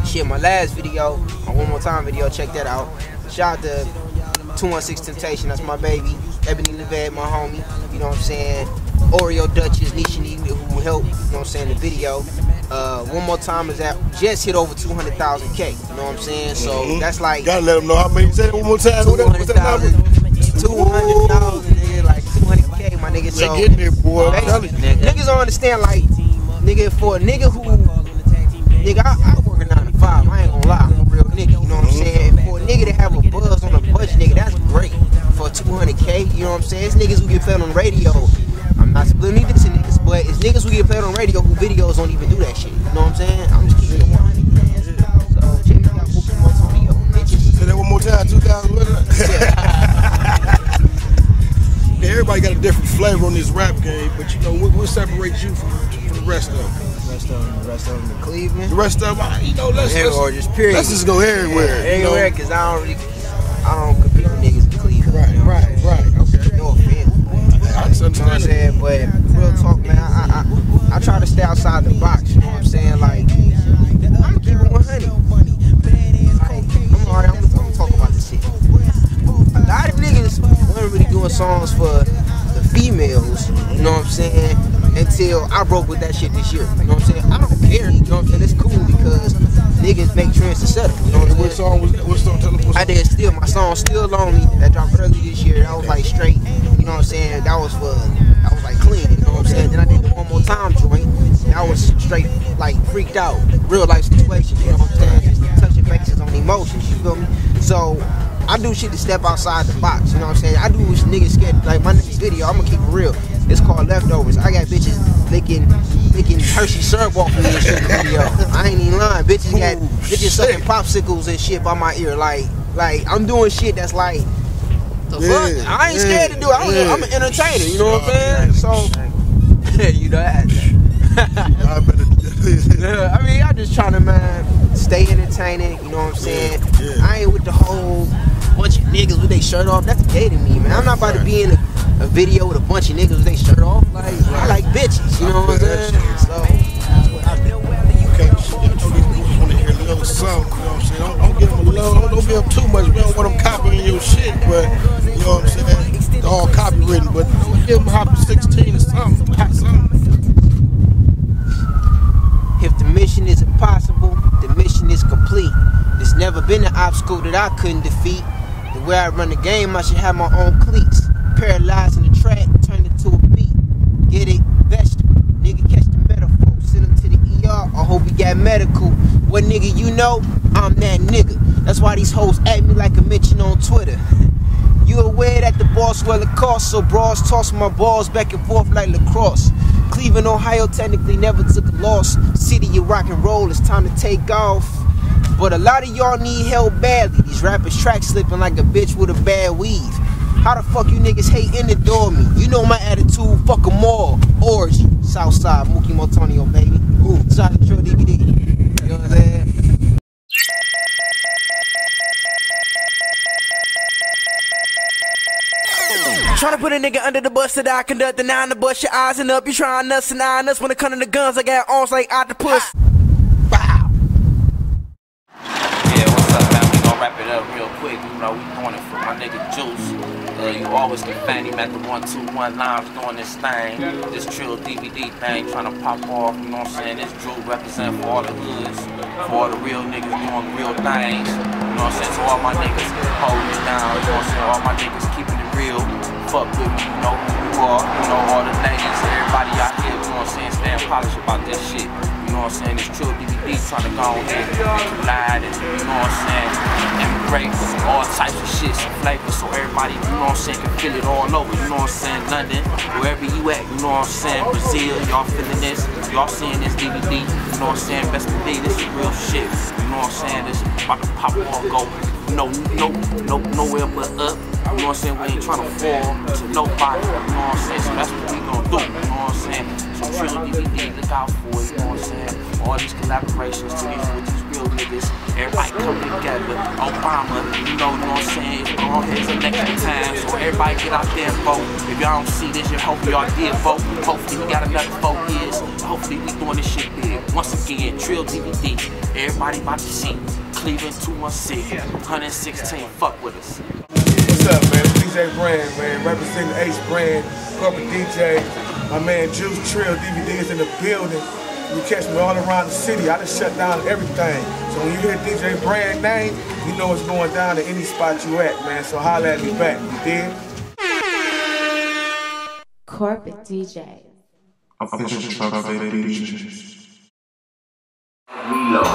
Shit, my last video, my One More Time video, check that out. Shout out to two one six Temptation, that's my baby. Ebony Levette, my homie, you know what I'm saying? Oreo Duchess, Nishini, who helped, you know what I'm saying, the video. Uh, One More Time is at, just hit over two hundred thousand K, you know what I'm saying? So mm-hmm. that's like... Gotta let them know how many, say that one more time. two hundred thousand, two hundred thousand, nigga, like two hundred K, my nigga. So, they getting there, boy. Niggas don't understand, like, nigga, for a nigga who, nigga, I, I work a nine to five, I ain't gonna lie, I'm a real nigga, you know what I'm saying? For a nigga to have a buzz on a budget, nigga, that's great. For two hundred K, you know what I'm saying? It's niggas who get played on radio. I'm not splitting this in niggas, but it's niggas who get played on radio who videos don't even do that shit. You know what I'm saying? I'm just keeping it one hundred. So check me out, Mookie Montonio, bitches. Say that one more time, two thousand. Yeah, everybody got a different flavor on this rap game, but you know what, what separates you from, from the rest of them? The rest of them, the rest of them in Cleveland. The rest of them, you know, let's, let's, let's, just, period. let's just go everywhere. Yeah, everywhere, because I don't really, I don't compete with niggas in Cleveland. Right, you know right, right. Okay. No offense. I You know what I'm saying? But real talk, man, I, I I try to stay outside the box, you know what I'm saying? Like, I'm gonna keep it one hundred. Like, I'm alright, I'm, I'm gonna talk about this shit. A lot of niggas weren't really doing songs for the females, you know what I'm saying? Until I broke with that shit this year, you know what I'm saying? I don't care, you know what I'm saying? It's cool because niggas make trends to settle, you know what I'm saying? What song was that? What song? Tell them what song. I did Still, my song Still Lonely, that dropped early this year. That was like straight, you know what I'm saying? That was for, that was like clean, you know what I'm saying? Then I did the One More Time joint. That was straight, like freaked out, real life situations, you know what I'm saying? Just touching bases on emotions, you feel me? So, I do shit to step outside the box, you know what I'm saying? I do what niggas scared, like my next video, I'm gonna keep it real. It's called Leftovers. I got bitches licking, licking Hershey syrup off me and shit in the video. I ain't even lying. Bitches got, bitches sucking popsicles and shit by my ear. Like, like I'm doing shit that's like, the Yeah, fuck? I ain't yeah, scared to do it. I'm, yeah. I'm an entertainer, you know what I'm saying? So, you know that. I better. I mean, I'm just trying to, man, stay entertaining, you know what I'm saying? Yeah, yeah. I ain't with the whole bunch of niggas with their shirt off. That's gay to me, man. I'm not about to be in a, a video with a bunch of niggas with their shirt off. Like, I like bitches, you know what I'm saying? So, that's what I do. Okay, shit, you know these niggas want to hear a little something, you know what I'm saying? Don't, don't give them a little, don't, don't give them too much. We don't want them copying your shit, but, you know what I'm saying? They're all copywritten, but give them hop sixteen or something, hot something. If the mission is impossible, the mission is complete. There's never been an obstacle that I couldn't defeat. The way I run the game, I should have my own cleats. Paralyzed in the track, turn it to a beat. Get it? Vegetable. Nigga, catch the metaphor. Send him to the E R, I hope he got medical. What nigga you know? I'm that nigga. That's why these hoes at me like a mention on Twitter. You aware that the boss well it costs, so bras toss my balls back and forth like lacrosse. Cleveland, Ohio technically never took a loss. City of rock and roll, it's time to take off. But a lot of y'all need help badly. These rappers track slipping like a bitch with a bad weave. How the fuck you niggas hate and adore me? You know my attitude, fuck them all. Origin, Southside, Mookie Montonio, baby. Ooh, shout out to Trill D V D. You know what I'm saying? Trying to put a nigga under the bus that I conduct the nine to bust your eyes and up. You trying us and I us when it come to the guns. I got arms like octopus. Bow. Yeah, what's up, man? We gon' wrap it up real quick. You know, we doing it for my nigga Juice. Uh, you always can find him at the one two one Lounge doing this thing. This Trill D V D thing, trying to pop off. You know what I'm saying? This Drew represent for all the hoods, for all the real niggas doing real things. You know what I'm saying? So all my niggas holding it down. You know what I'm saying? All my niggas keeping it real. Fuck with me, you know who you are, you know all the ladies, everybody out here, you know what I'm saying, stand polished about this shit. You know what I'm saying, this Trill D V D trying to go ahead and collide and, you know what I'm saying, immigrate all types of shit, some flavors, so everybody, you know what I'm saying, can feel it all over, you know what I'm saying, London, wherever you at, you know what I'm saying, Brazil, y'all feeling this, y'all seeing this D V D, you know what I'm saying, best believe this is real shit, you know what I'm saying, this about to pop off, go, no, no, no, nowhere but up. You know what I'm saying? We ain't trying to fall to nobody. You know what I'm saying? So that's what we gonna do. You know what I'm saying? So Trill D V D, look out for it. You know what I'm saying? All these collaborations to these with these real niggas. Everybody coming together. Obama, you know, you know what I'm saying? It's all his election time. So Everybody get out there and vote. If y'all don't see this, hopefully y'all did vote. Hopefully we got another four years. Hopefully we doing this shit big. Once again, Trill D V D. Everybody about to see Cleveland two one six, one sixteen. Fuck with us. What's up, man? D J Brand, man. Representing H Brand, corporate D J. My man Juice Trill D V D is in the building. You catch me all around the city. I just shut down everything. So when you hear D J Brand name, you know it's going down at any spot you at, man. So holla at me back. You dig? Corporate D J. Official truck faded D Js. Reload.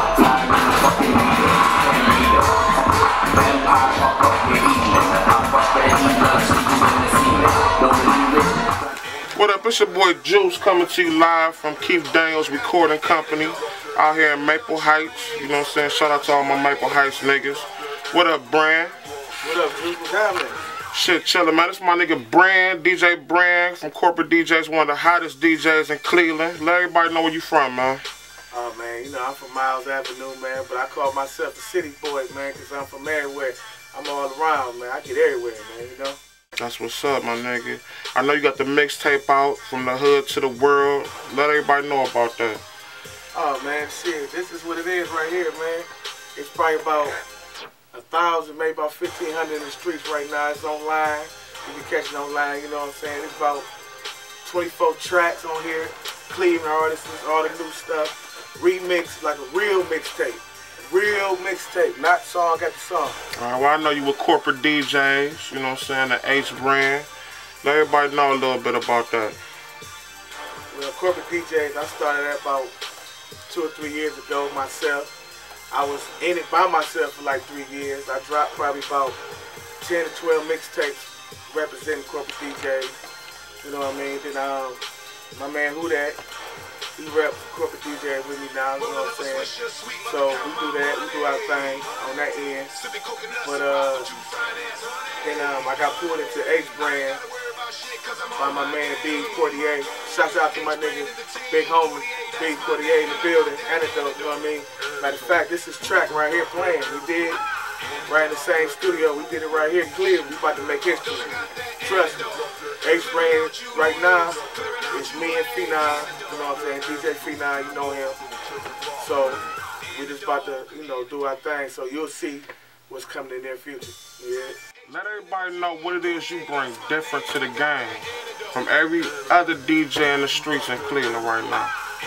What up, it's your boy Juice coming to you live from Keith Daniels Recording Company out here in Maple Heights. You know what I'm saying? Shout out to all my Maple Heights niggas. What up, Brand? What up, Juice? What's happening? Shit, chillin', man. This my nigga Brand, D J Brand from Corporate D Js, one of the hottest D Js in Cleveland. Let everybody know where you from, man. Oh, man, you know, I'm from Miles Avenue, man, but I call myself the city boy, man, because I'm from everywhere. I'm all around, man. I get everywhere, man, you know? That's what's up, my nigga. I know you got the mixtape out, From the Hood to the World. Let everybody know about that. Oh, man, shit, this is what it is right here, man. It's probably about a thousand, maybe about fifteen hundred in the streets right now. It's online. You can catch it online, you know what I'm saying? It's about twenty-four tracks on here. Cleveland artists, all the new stuff. Remix, like a real mixtape. Real mixtape, not song after song. Alright, well, I know you with Corporate D Js, you know what I'm saying, the H Brand. Let everybody know a little bit about that. Well, Corporate D Js, I started that about two or three years ago myself. I was in it by myself for like three years. I dropped probably about ten to twelve mixtapes representing Corporate D Js. You know what I mean? Then um, my man Who That, he reps Corporate D J with me now, you know what I'm saying? So we do that, we do our thing on that end. But uh, then um, I got pulled into H Brand by my man B forty-eight. Shouts out to my nigga, big homie, B forty-eight in the building, Antidote, you know what I mean? Matter of fact, this is track right here playing. We did right in the same studio. We did it right here in Cleveland. We about to make history. Trust me. H Brand right now, it's me and Phenom, you know what I'm saying? D J Phenom, you know him. So we just about to, you know, do our thing. So you'll see what's coming in their future. Yeah. Let everybody know what it is you bring different to the game from every other D J in the streets in Cleveland right now.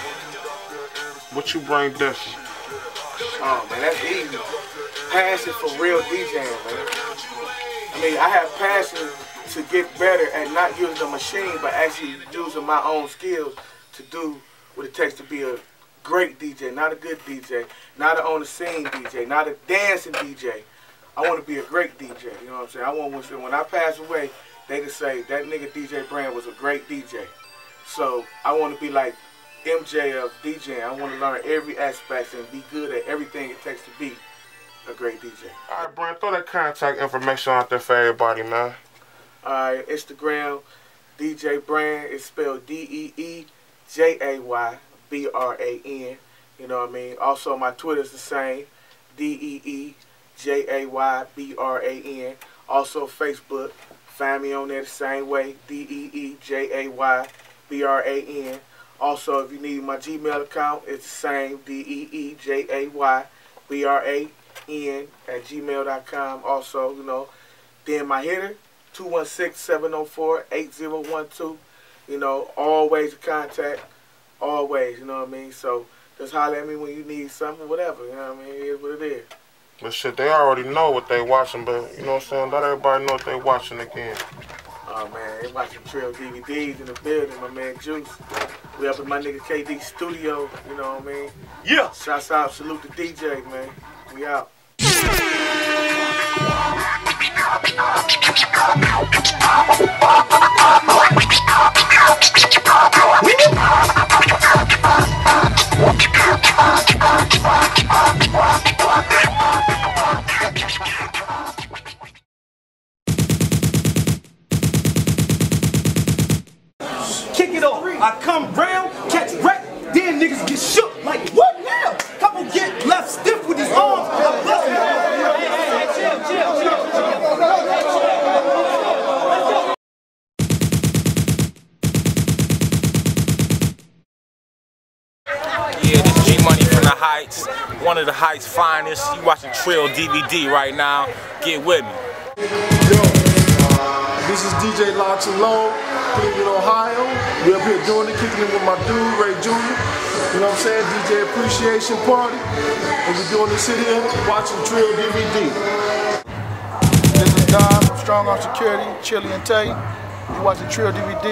What you bring different? Oh man, that's easy. Passion for real DJing, man. I mean, I have passion to get better at not using the machine, but actually using my own skills to do what it takes to be a great D J, not a good D J, not an on the scene D J, not a dancing D J. I want to be a great D J, you know what I'm saying? I want to, when I pass away, they can say that nigga D J Brand was a great D J. So I want to be like M J of DJing. I want to learn every aspect and be good at everything it takes to be a great D J. All right, Brand, throw that contact information out there for everybody, man. Alright, Instagram, D J Brand. It's spelled D E E J A Y B R A N. You know what I mean? Also, my Twitter's the same, D E E J A Y B R A N. Also, Facebook. Find me on there the same way, D E E J A Y B R A N. Also, if you need my Gmail account, it's the same, D E E J A Y B R A N at gmail dot com. Also, you know, then my hitter, two one six, seven oh four, eight oh one two. You know, always a contact. Always, you know what I mean? So, just holler at me when you need something, whatever. You know what I mean? It is what it is. But shit, they already know what they watching, but you know what I'm saying? Let everybody know what they watching again. Oh man, they watching Trill D V Ds in the building, my man Juice. We up in my nigga K D studio, you know what I mean? Yeah. Shouts out, salute the D J, man. We out. Kick it off. I come round, catch wreck, then niggas get shook like what now? Couple get left stiff with his arms. I bust it. Hey, hey, hey, chill, chill, chill, chill. Heights, one of the Heights finest. You watching Trill D V D right now. Get with me. Yo, this is D J Locks and Low, Cleveland, Ohio. We up here doing it, kicking it with my dude, Ray Junior You know what I'm saying? D J Appreciation Party. And we're doing this shit here, watching Trill D V D. This is Dom from Strong Arm Security, Chili and Tay. You're watching Trill D V D.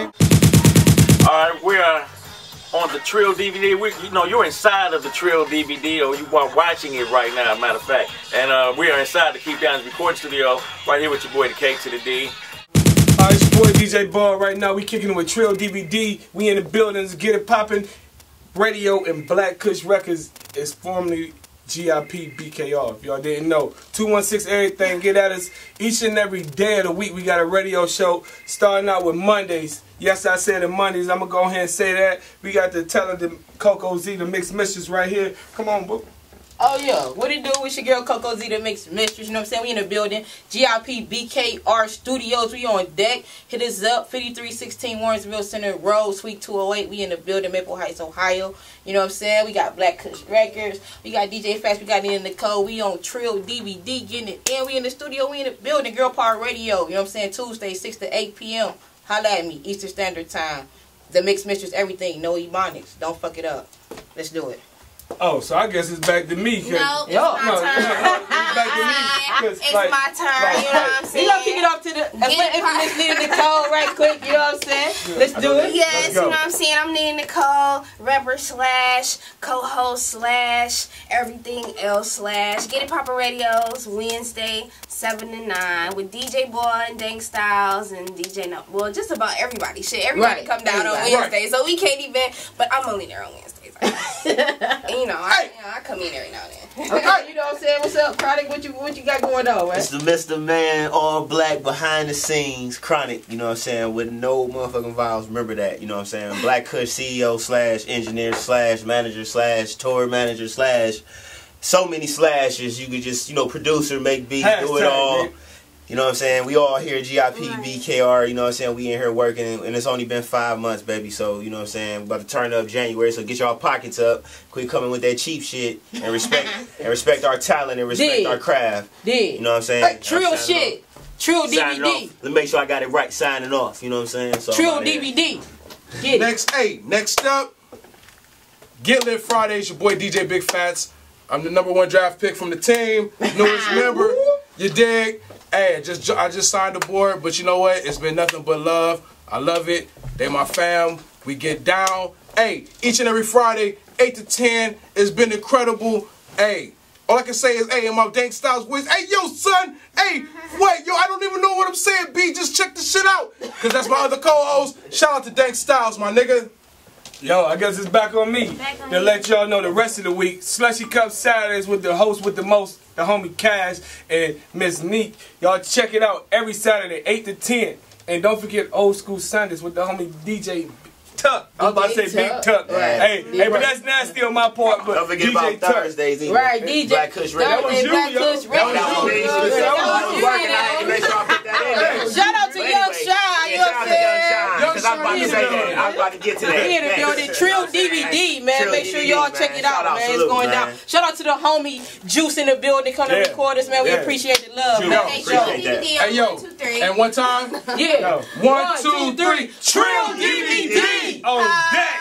Alright, we are on the Trill D V D. We, you know, you're inside of the Trill D V D, or you are watching it right now, matter of fact. And uh, we are inside the Keep Down's recording studio, right here with your boy, the K to the D. Alright, it's your boy D J Ball. Right now, we kicking it with Trill D V D. We in the buildings, get it popping. Radio and Black Kush Records is formerly G I P B K R, if y'all didn't know. two one six everything, get at us each and every day of the week. We got a radio show starting out with Mondays. Yes, I said it Mondays. I'm going to go ahead and say that. We got the talented Coco Z, the mixed mistress right here. Come on, boo. Oh, yeah. What it do? It's your girl Coco Z, the mixed mistress. You know what I'm saying? We in the building. G I P B K R Studios. We on deck. Hit us up. fifty-three sixteen Warrensville Center Road, Suite two oh eight. We in the building, Maple Heights, Ohio. You know what I'm saying? We got Black Kush Records. We got D J Fast. We got Nina Nicole. We on Trill D V D getting it in. We in the studio. We in the building. Girl Power Radio. You know what I'm saying? Tuesday, six to eight P M Holla at me. Eastern Standard Time. The mixed mistress, everything. No ebonics. Don't fuck it up. Let's do it. Oh, so I guess it's back to me. No, it's Yo, my no, turn. it's back to me. It's like, my turn, like, you know what I'm saying? We gonna kick it off to the infamous Nina Nicole right quick, you know what I'm saying? Let's do it. Yes, you know what I'm saying? I'm Nina Nicole, rapper slash, co-host slash, everything else slash, Get It Proper Radios, Wednesday, seven to nine, with D J Boy and Dank Styles and D J No. Well, just about everybody. Shit, everybody Right. come down Everybody. on Wednesday, so we can't even, but I'm only there on Wednesdays. and, you know, I, you know, I come in every now and then. Okay, you know what I'm saying? What's up, Chronic? What you what you got going on, man? It's the Mister Man, all black, behind the scenes, Chronic, you know what I'm saying, with no motherfucking vowels. Remember that, you know what I'm saying? Black Kush C E O slash engineer slash manager slash tour manager slash so many slashes. You could just, you know, producer, make beats, do it all. You know what I'm saying? We all here, G I P, B K R, you know what I'm saying? We in here working, and it's only been five months, baby. So, you know what I'm saying? We're about to turn up January, so get y'all pockets up. Quit coming with that cheap shit, and respect and respect our talent, and respect Dig. our craft. Dig. You know what I'm saying? Hey, Trill I'm signing shit. Trill off. D Signing V D. off. Let me make sure I got it right, signing off. You know what I'm saying? So Trill I'm D V D. Get it. Next, hey, next up, Get Lit Fridays, your boy D J Big Fats. I'm the number one draft pick from the team, newest member. You dig? Hey, just I just signed the board, but you know what? It's been nothing but love. I love it. They my fam. We get down. Hey, each and every Friday, eight to ten. It's been incredible. Hey, all I can say is, hey, in my Dank Styles voice, hey, yo, son. Hey, wait, yo, I don't even know what I'm saying, B. Just check this shit out. Because that's my other co-host. Shout out to Dank Styles, my nigga. Yo, I guess it's back on me on to let y'all know the rest of the week. Slushy Cup Saturdays with the host with the most, the homie Cash and Miss Neek. Y'all check it out every Saturday, eight to ten. And don't forget Old School Sundays with the homie D J Tuck. I was about to say Big Tuck. Right. Hey, D hey, but Right. that's nasty on my part. But Don't forget D J about Tuck. Thursdays either. Right, D J. Black Kush Radio. That was you, Black yo. Kush Radio. That was me. That was I was you, working yo. on it to make sure I put that in there. Shout out to But Young anyway, Shy, you know yeah, what I'm shout out to Young saying? Shy, 'cause I was about to say that. I was about to get to that. We in the Next. building. Trill D V D, man. Trill Make sure D V D, y'all man. check it Shout out, out, man. It's salute, going man. down. Shout out to the homie Juice in the building. Come to Yeah. record us, man. We Yeah. appreciate the love, Juice. man. Yo, Thank y'all. appreciate that. Hey, yo, and one time? Yeah. No. One, two, three. Trill D V D on deck.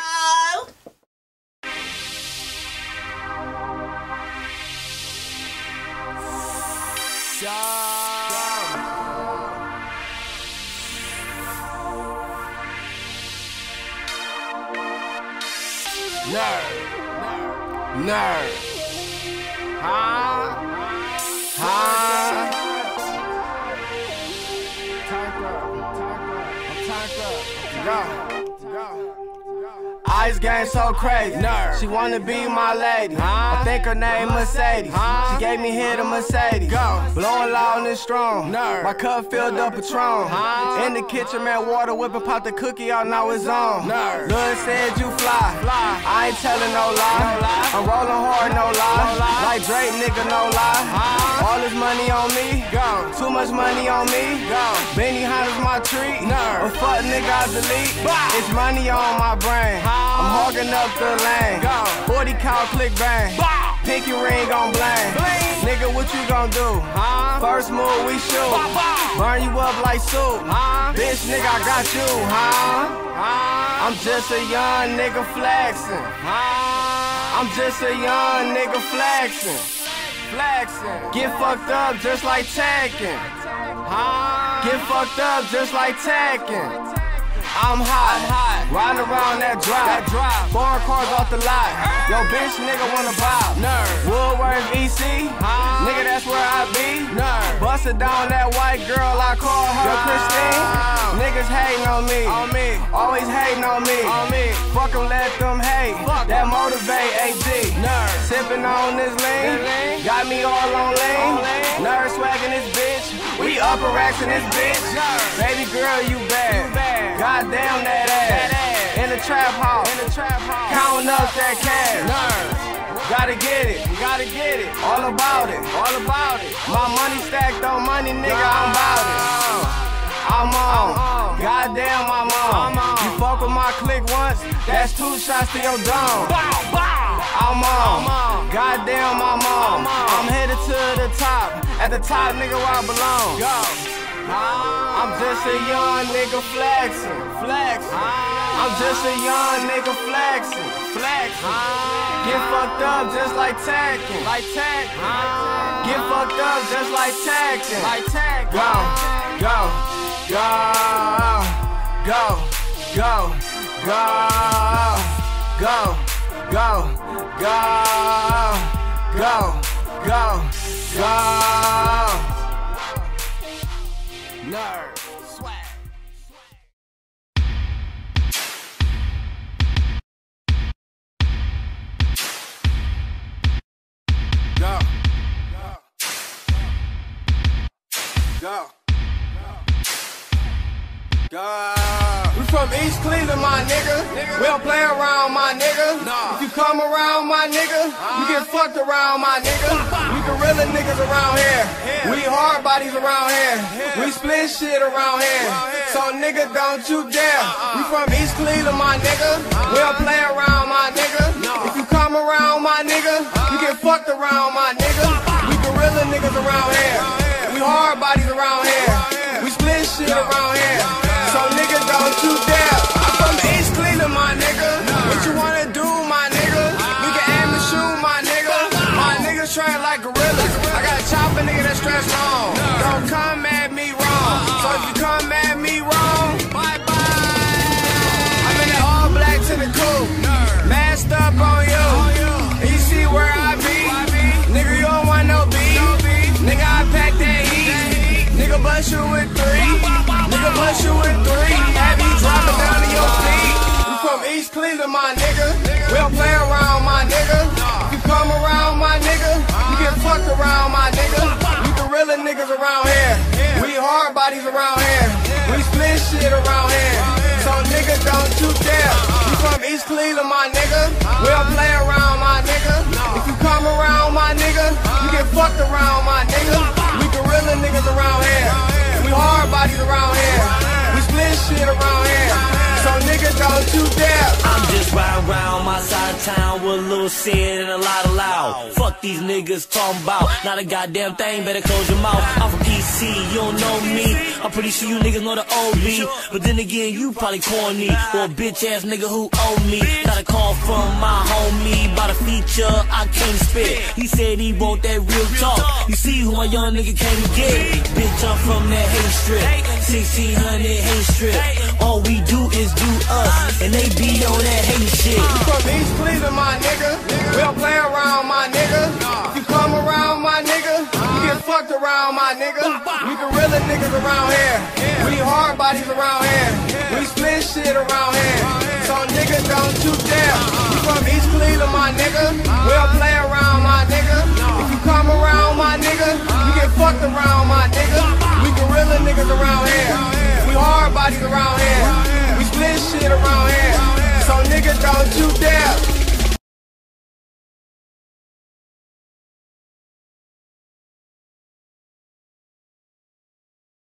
Nerd. Nerd. Huh? Huh? Turned up. I'm turned up. Go. Go. Ice game so crazy. Nerd. She wanna be my lady. Huh? I think her name Mercedes. Huh? She gave me here to Mercedes. Go. Blowing loud and strong. Nerd. My cup filled up Patron. Huh? In the kitchen, man, water whipping, pop the cookie out, now it's on. Nerd. Lil' said you fly. Fly. I ain't telling no lie. No lie. I'm rolling hard, no lie. No lie. Like Drake, nigga, no lie. Huh? All this money on me. Go. Too much money on me. Go. Benny Hunter's my treat. Nerd. A fuck nigga I delete. Bah. It's money on my brain. I'm hogging up the lane. Go. forty cal click bang. Bah. pinky ring gon' bling. Nigga, what you gon' do? Huh? First move, we shoot. Burn you up like soup. Huh? Bitch, nigga, I got you. Huh? Huh? I'm just a young nigga flexing. Huh? I'm just a young nigga flexing. Flexing. Get fucked up just like Tekken. Huh? Get fucked up just like Tekken. I'm hot, I'm hot. Riding around that drive, that drive. Foreign cars off the lot. Yo, bitch, nigga wanna bob. Nerd. Woodworth, E C. Huh? Nigga, that's where I be. Nerd. Busted down that white girl, I call her Yo, Christine. Uh, Niggas hating on me, on me. Always hating on me, on me. Fuck them, let them hate. Fuck that motivate, A D. Nerd. Sipping on this lean. Got me all on lean. Nerd swagging this bitch. We upper racks in this bitch. Nerd. Baby girl, you bad. You bad. Goddamn that ass. that ass. In the trap house. In the trap house. Counting up that cash. Nerd. Gotta get it. Gotta get it. All about it. All about it. My money stacked on money, nigga. I'm about it. I'm on. Goddamn, I'm on. You fuck with my clique once, that's two shots to your dome. I'm on. Goddamn, I'm on. I'm headed to the top. At the top, nigga, where I belong. I'm just a young nigga flexing, flex. I'm just a young nigga flexing, flex. Get fucked up just like Tekken, like Tekken. Get fucked up just like Tekken, like Tekken. Go, go, go, go, go, go, go, go, go, go, go, go. Nerd. Swag. Go. Go. Go. Go. We from East Cleveland, my nigga. nigga. We don't play around, my nigga. Nah. If you come around, my nigga, uh. you get fucked around, my nigga. We gorilla niggas around here. Yeah. We hard bodies around here. Yeah. We split shit around here. Around so nigga, don't you dare. Uh-uh. We from East Cleveland, my nigga. Uh-huh. We don't play around, my nigga. No. If you come around, my nigga, uh-huh. you get fucked around, my nigga. We gorilla niggas around here. We hard bodies around here. We split shit around here. So nigga, don't you dare. I'm from East Cleveland, my nigga. What you wanna do, my nigga? We can aim and shoot, my nigga. My niggas train like gorillas. I got a chopper, nigga, that's stress long. Don't come at me wrong. So if you come at me wrong, bye bye. I'm in that all black to the cool. Masked up on you. You see where I be? Nigga, you don't want no beef. Nigga, I pack that heat. Nigga, bust you with three. Nigga, bust you with three. Have you dropping down to your feet? We from East Cleveland, my nigga. We don't play around, my nigga. If you come around, my nigga, you get fucked around, my nigga. We gorilla niggas around here. We hard bodies around here. We split shit around here. So nigga, don't you dare. We from East Cleveland, my nigga. We don't play around, my nigga. If you come around, my nigga, you get fucked around, my nigga. We gorilla niggas around here. We hard bodies around here. We split shit around here. So nigga, don't you dare. I'm just riding around my side of town with a little sin and a lot of loud. Fuck these niggas talking about not a goddamn thing, better close your mouth. I'm from P C, you don't know me. I'm pretty sure you niggas know the O B. But then again, you probably corny or a bitch ass nigga who owe me. Got a call from my homie about a feature I can't spit. He said he want that real talk. You see who my young nigga came to get. Bitch, I'm from that hate strip, sixteen hundred hate strip. All we do is do us, and they be on that hate shit. We from East Cleveland, my nigga. We don't play around, my nigga. If you come around, my nigga, you get fucked around, my nigga. We gorilla niggas around here. We hard bodies around here. We split shit around here. So nigga, don't you dare. We from East Cleveland, my nigga. We don't play around, my nigga. If you come around, my nigga, you get fucked around, my nigga. We gorilla niggas around here. We hard bodies around here. We split shit around here. So nigga, don't you dare.